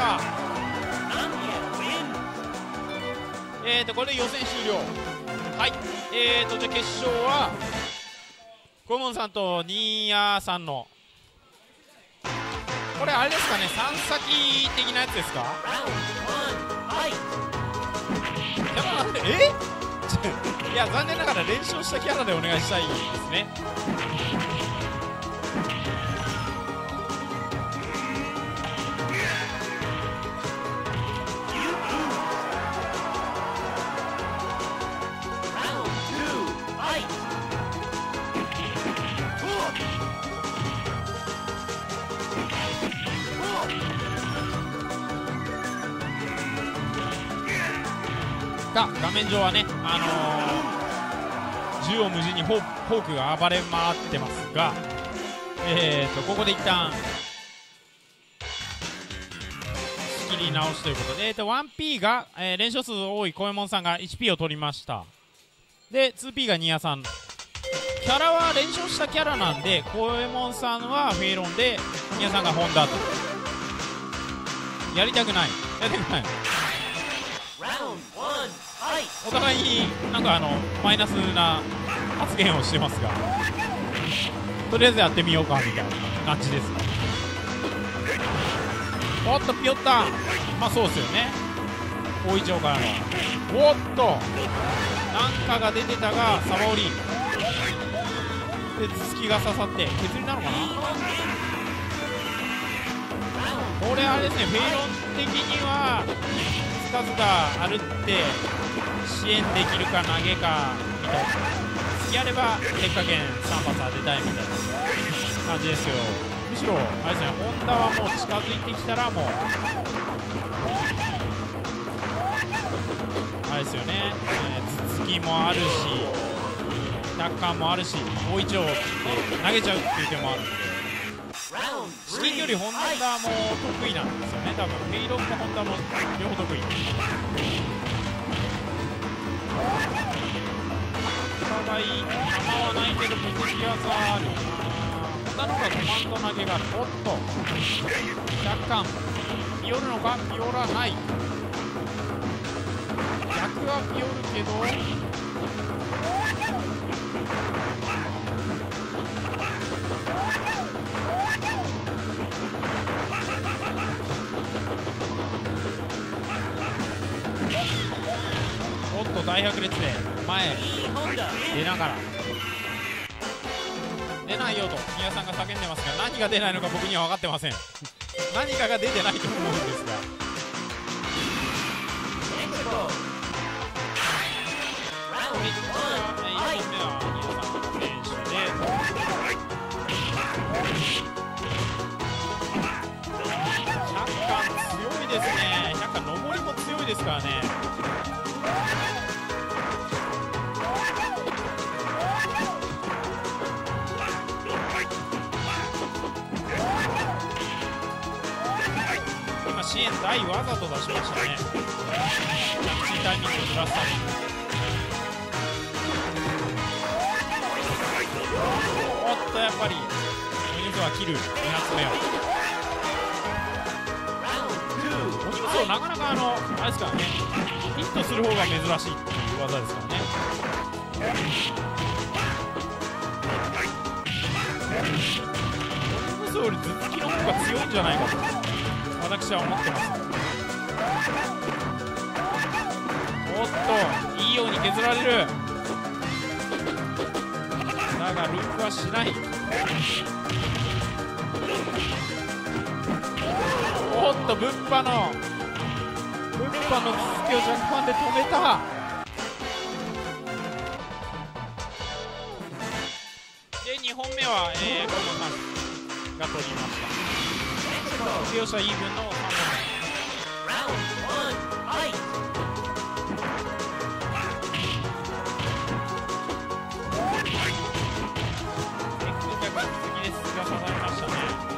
これで予選終了。はい、じゃあ決勝はゴモンさんとニーヤさんの、これあれですかね、3先的なやつですか。 いや残念ながら連勝したキャラでお願いしたいですね。画面上はね、縦横無尽にフォークが暴れ回ってますが、ここで一旦仕切り直しということで、1P が、連勝数多い小右衛門さんが 1P を取りました。で 2P がニヤさん。キャラは連勝したキャラなんで、小右衛門さんはフェイロンでニヤさんがホンダと。やりたくない。お互いになんかマイナスな発言をしてますが、とりあえずやってみようかみたいな感じですが、おっとピヨッタン、まあそうですよね。大井町からのおっとなんかが出てたがサバオリで頭突きが刺さって削りなのかな。これあれですね、フェイロン的にはつかずか歩って支援できるか投げかみたいな、次やれば結果権3発当てたいみたいな感じですけど、むしろあれですね、ホンダはもう近づいてきたらもうあれですよね、頭突きもあるし奪還もあるし、大一を投げちゃうっていう手もあるんで、至近距離ホンダも得意なんですよね。多分フェイロンもホンダも両方得意。お互い弾はないけど無敵技ある。ホンダの方がコマンド投げがある。おっと若干ピオるのか、ピオらない。逆はピオるけどおっと大百列で前出ながら出ないよと宮さんが叫んでますが、何が出ないのか僕には分かってません。何かが出てないと思うんですが、1本目は宮さんの選手で100巻強いですね。100巻上りも強いですからね。支援大わざと出しましたね。着地タイミングをずらすために。おっとやっぱり鬼武装は切る2発目を。鬼武装なかなかあれですからね、ヒットする方が珍しいっていう技ですからね。鬼武装より頭突きの方が強いんじゃないかと私は思ってます。おっといいように削られる。だがループはしない。おっと物販の頭突きを若干で止めた。で2本目は小野さんが取りました。両者イーブンの3本目。次ですが刺さりましたね。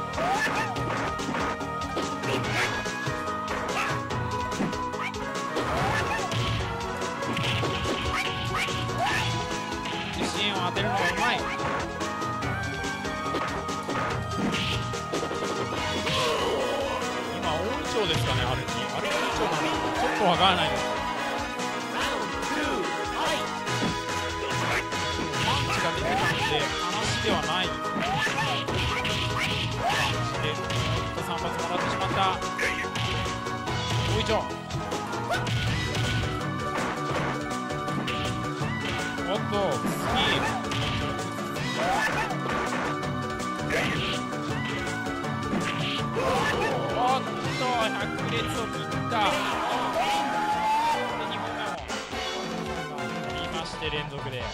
支援を当てるのがうまい。ですかね、歩きなのかちょっとわからないです。パンチが出てたので話ではないで、3発もらってしまった大井町。 おっと100列を切った。で2本目も見まして連続で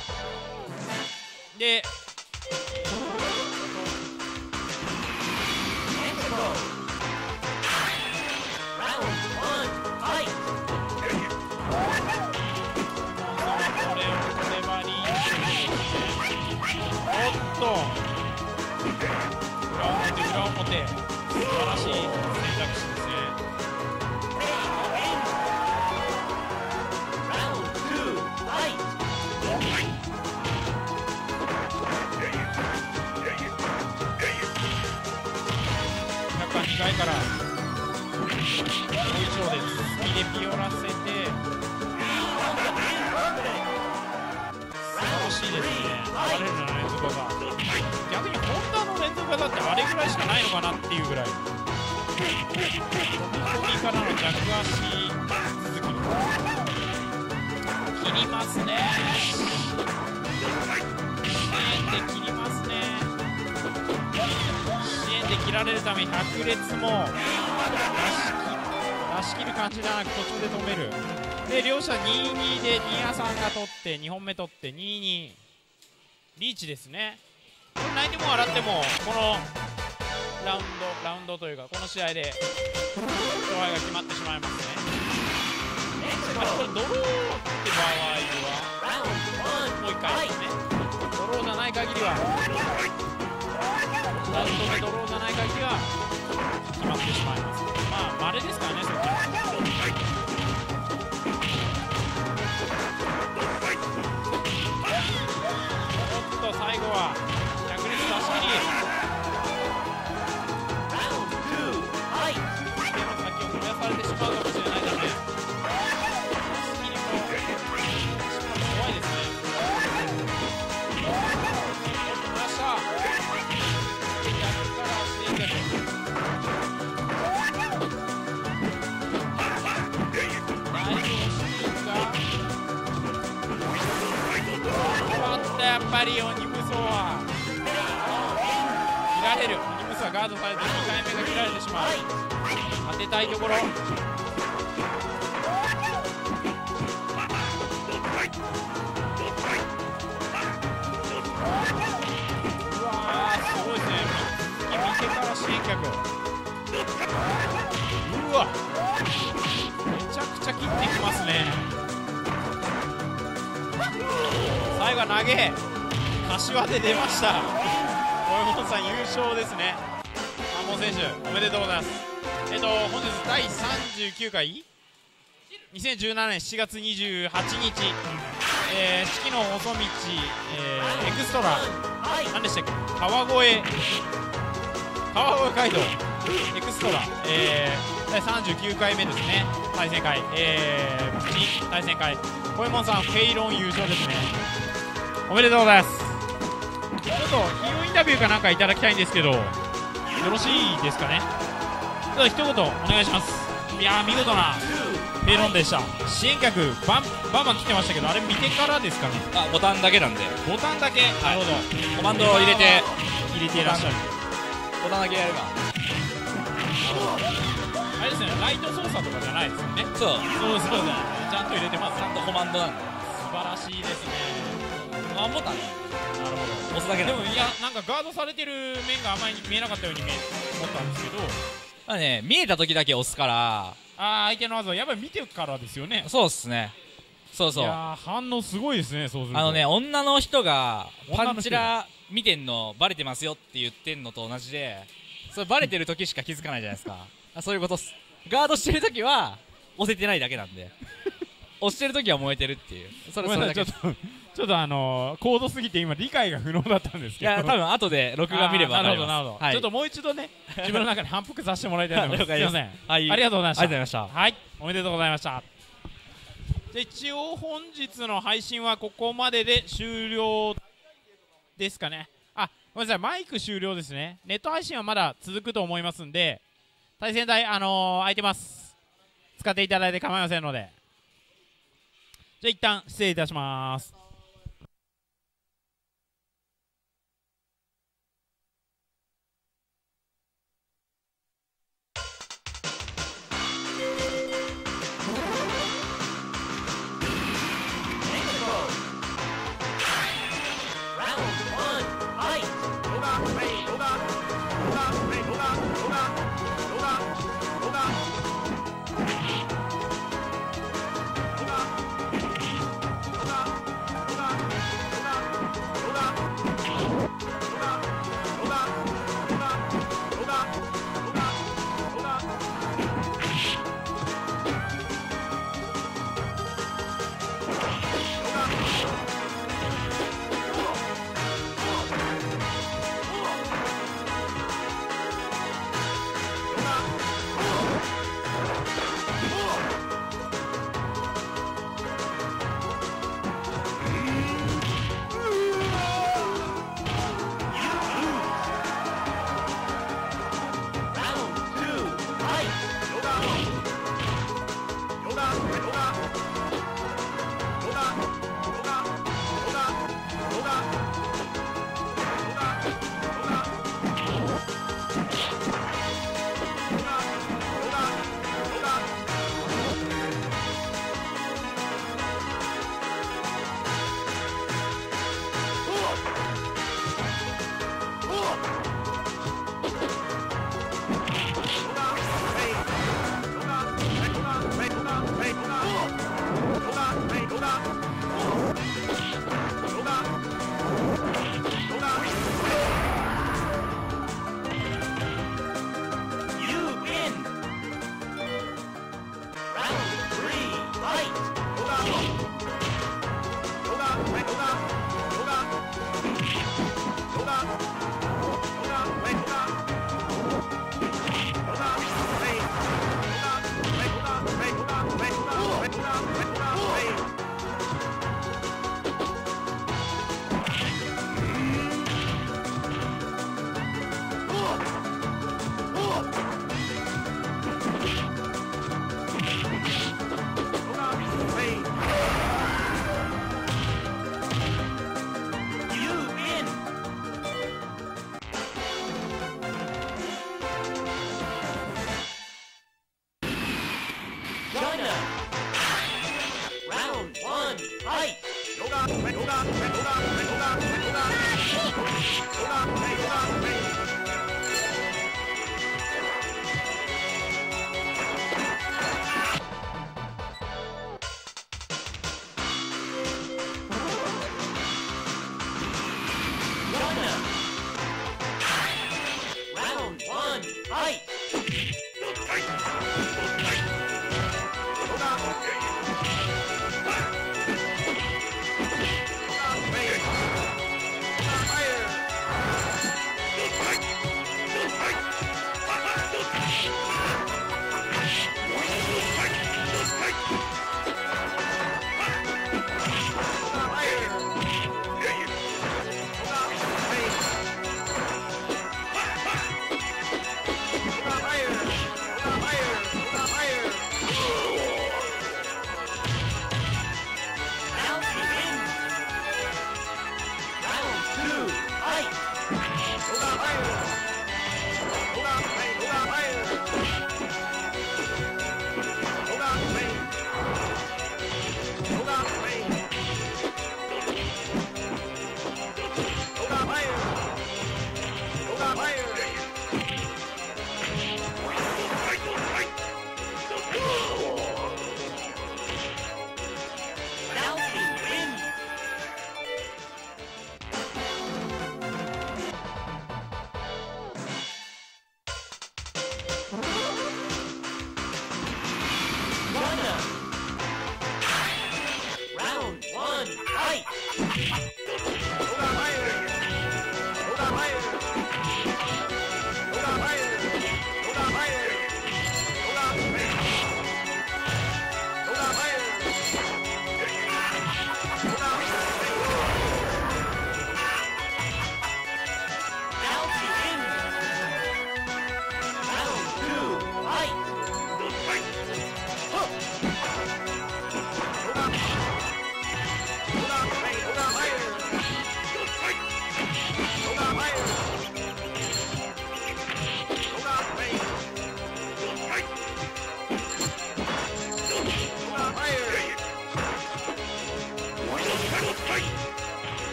裏表素晴らしい選択肢ですね。2回からもう一丁で次でピオらせて素晴らしいですね。流れるの連続が逆にホンダの連続技ってあれぐらいしかないのかなっていうぐらい飛びからの逆足続き切りますね。支援で切りますね。支援で切られるために100列も出し切る感じではなく途中で止める。で両者2-2でニアさんが取って2本目取って2-2リーチですね。これ泣いても笑ってもこのラウンドというかこの試合で勝敗が決まってしまいますね。これドローって場合はもう1回ですね。ドローじゃない限りはラウンドでドローじゃない限りは決まってしまいます。まあ稀ですからね。そっちちょっと最後は100列出し切り手の先を飛び出されてしまうかもしれないため出し切りも怖いですね。来ました逆から足で大丈夫ですか。やっぱり鬼武装は切られる。鬼武装はガードされて2回目が切られてしまう。当てたいところ。うわーすごいですね。右手から支援客。うわめちゃくちゃ切ってきますね。最後は投げ柏で出ました。小山さん優勝ですね。関門選手おめでとうございます。本日第39回2017年7月28日、四季の細道、エクストラ何でしたっけ、川越街道エクストラ、第39回目ですね。対戦会、対戦会小山さんフェイロン優勝ですね。おめでとうございます。ちょっとヒーローインタビューかなんかいただきたいんですけどよろしいですかね。ちょっと一言お願いします。いやー見事なフェイロンでした。支援客バンバン来てましたけどあれ見てからですかね。 ボタンだけなんで。 ボタンだけ、なるほど。 コマンドを入れていらっしゃる。 ボタンだけやれば。 あれですね、ライト操作とかじゃないですよね。 そうそうね、ちゃんと入れてます。 ちゃんとコマンドなんで。 素晴らしいですね。 ワンボタンなるほど。 押すだけでもいやなんかガードされてる面があまり見えなかったように思ったんですけど、 見えた時だけ押すから。 相手の技をやっぱり見てからですよね。 そうっすね。そうそう。 いや反応すごいですね。そうすると女の人がパンチラ見てんのバレてますよって言ってんのと同じで、それバレてる時しか気づかないじゃないですか。そういうことっす。ガードしてる時は押せてないだけなんで押してる時は燃えてるっていう。それだけ。 ちょっと高度すぎて今理解が不能だったんですけど。 いや多分後で録画見れば分かります。 なるほど、ちょっともう一度ね自分の中に反復させてもらいたいと思います。すいません、 ありがとうございました。 ありがとうございました。 はい、おめでとうございました。で一応本日の配信はここまでで終了ですかね。ごめんなさい、マイク終了ですね。ネット配信はまだ続くと思いますんで、対戦台空いてます。使っていただいて構いませんので。じゃあ一旦失礼いたします。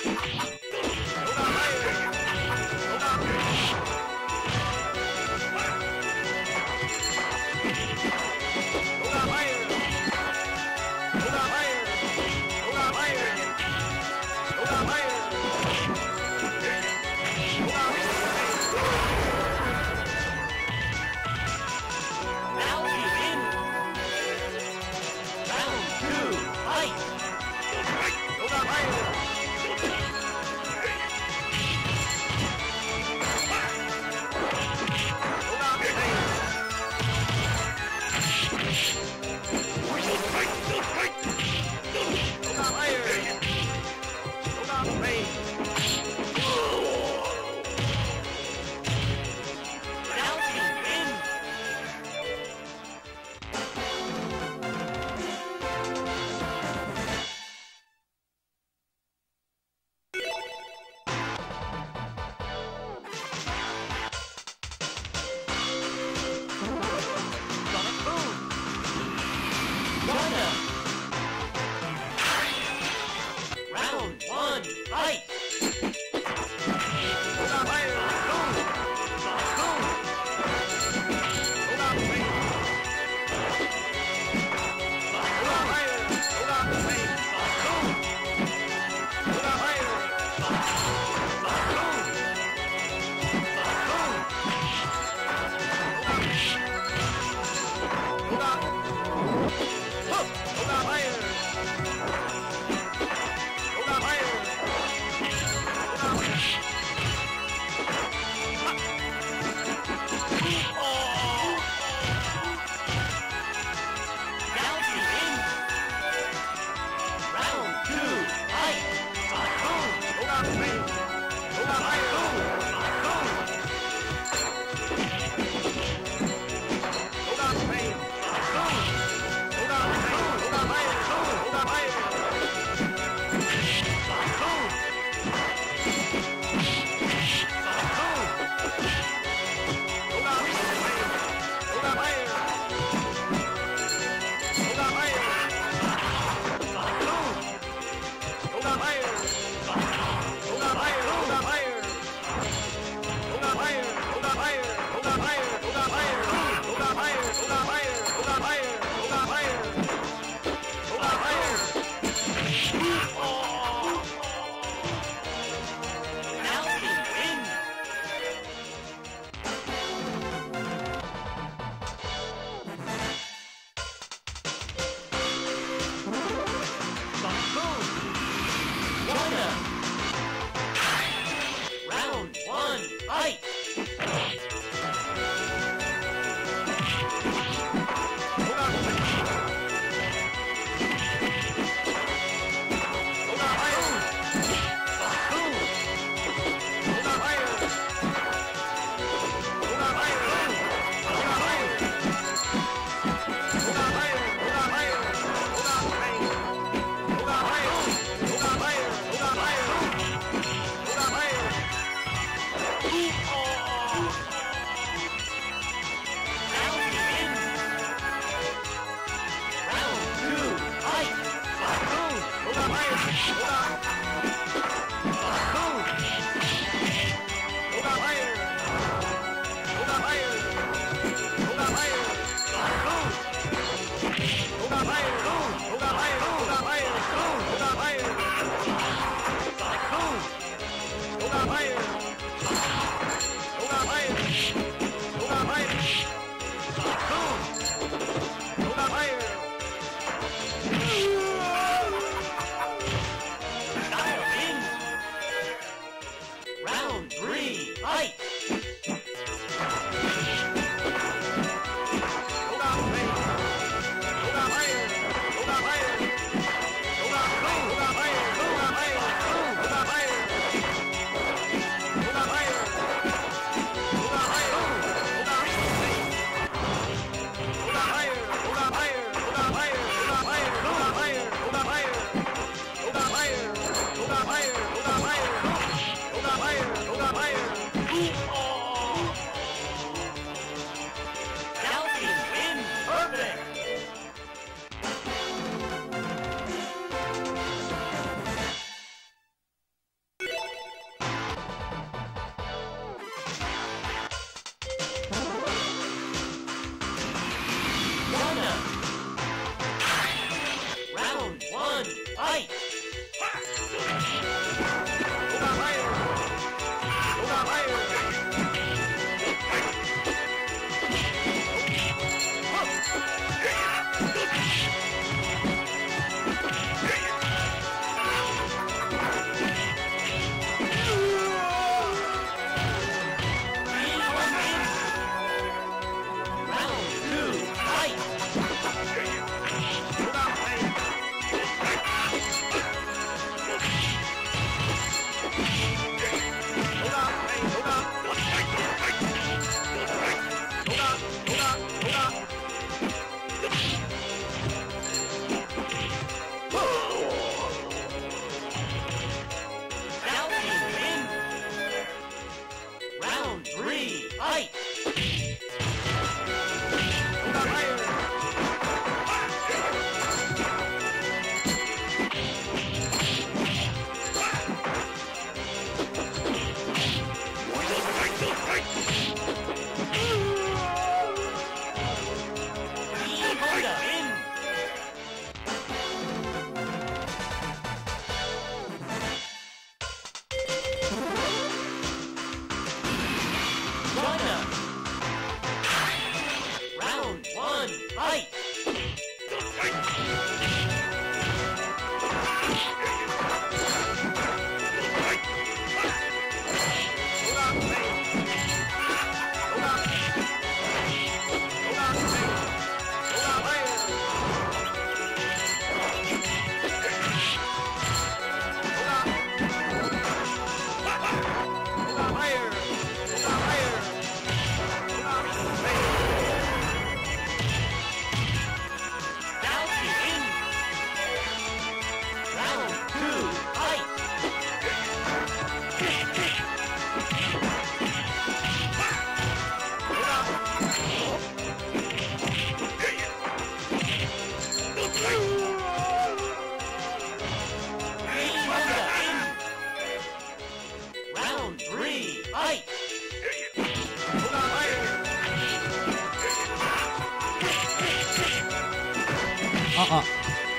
Fire!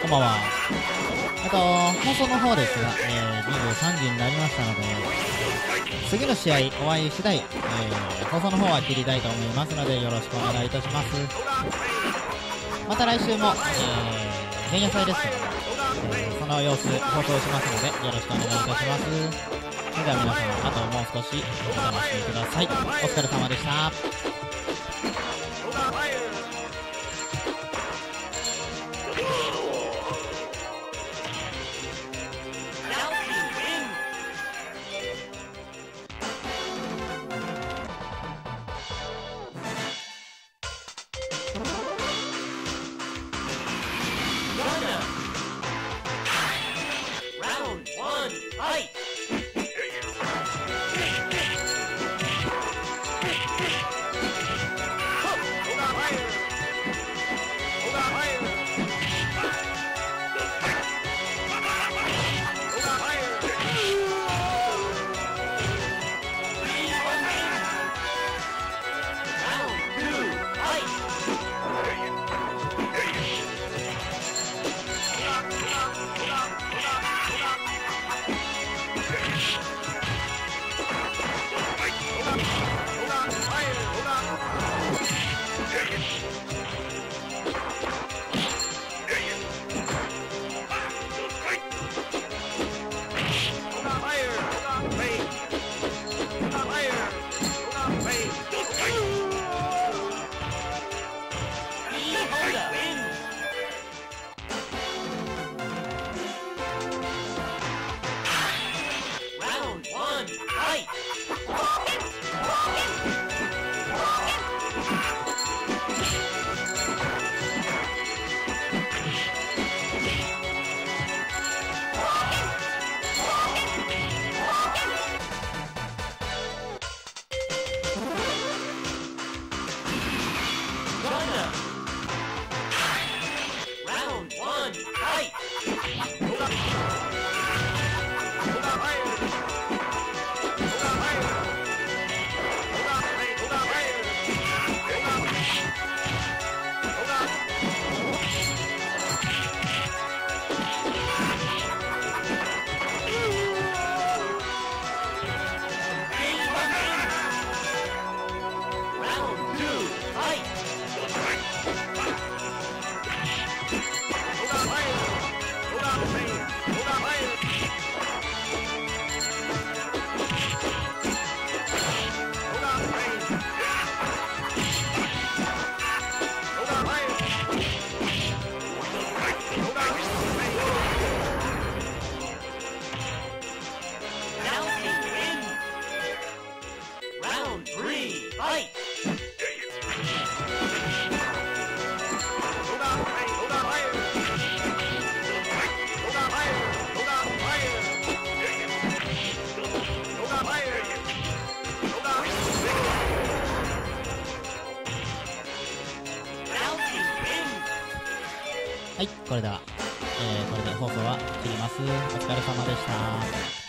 こんばんは。放送の方ですが、23時になりましたので、次の試合お会い次第、放送の方は切りたいと思いますので、よろしくお願いいたします。また来週も、前夜祭ですけども、その様子放送しますので、よろしくお願いいたします。それでは皆様、あともう少しお楽しみください。お疲れ様でした。はい、これで放送は切ります。お疲れ様でした。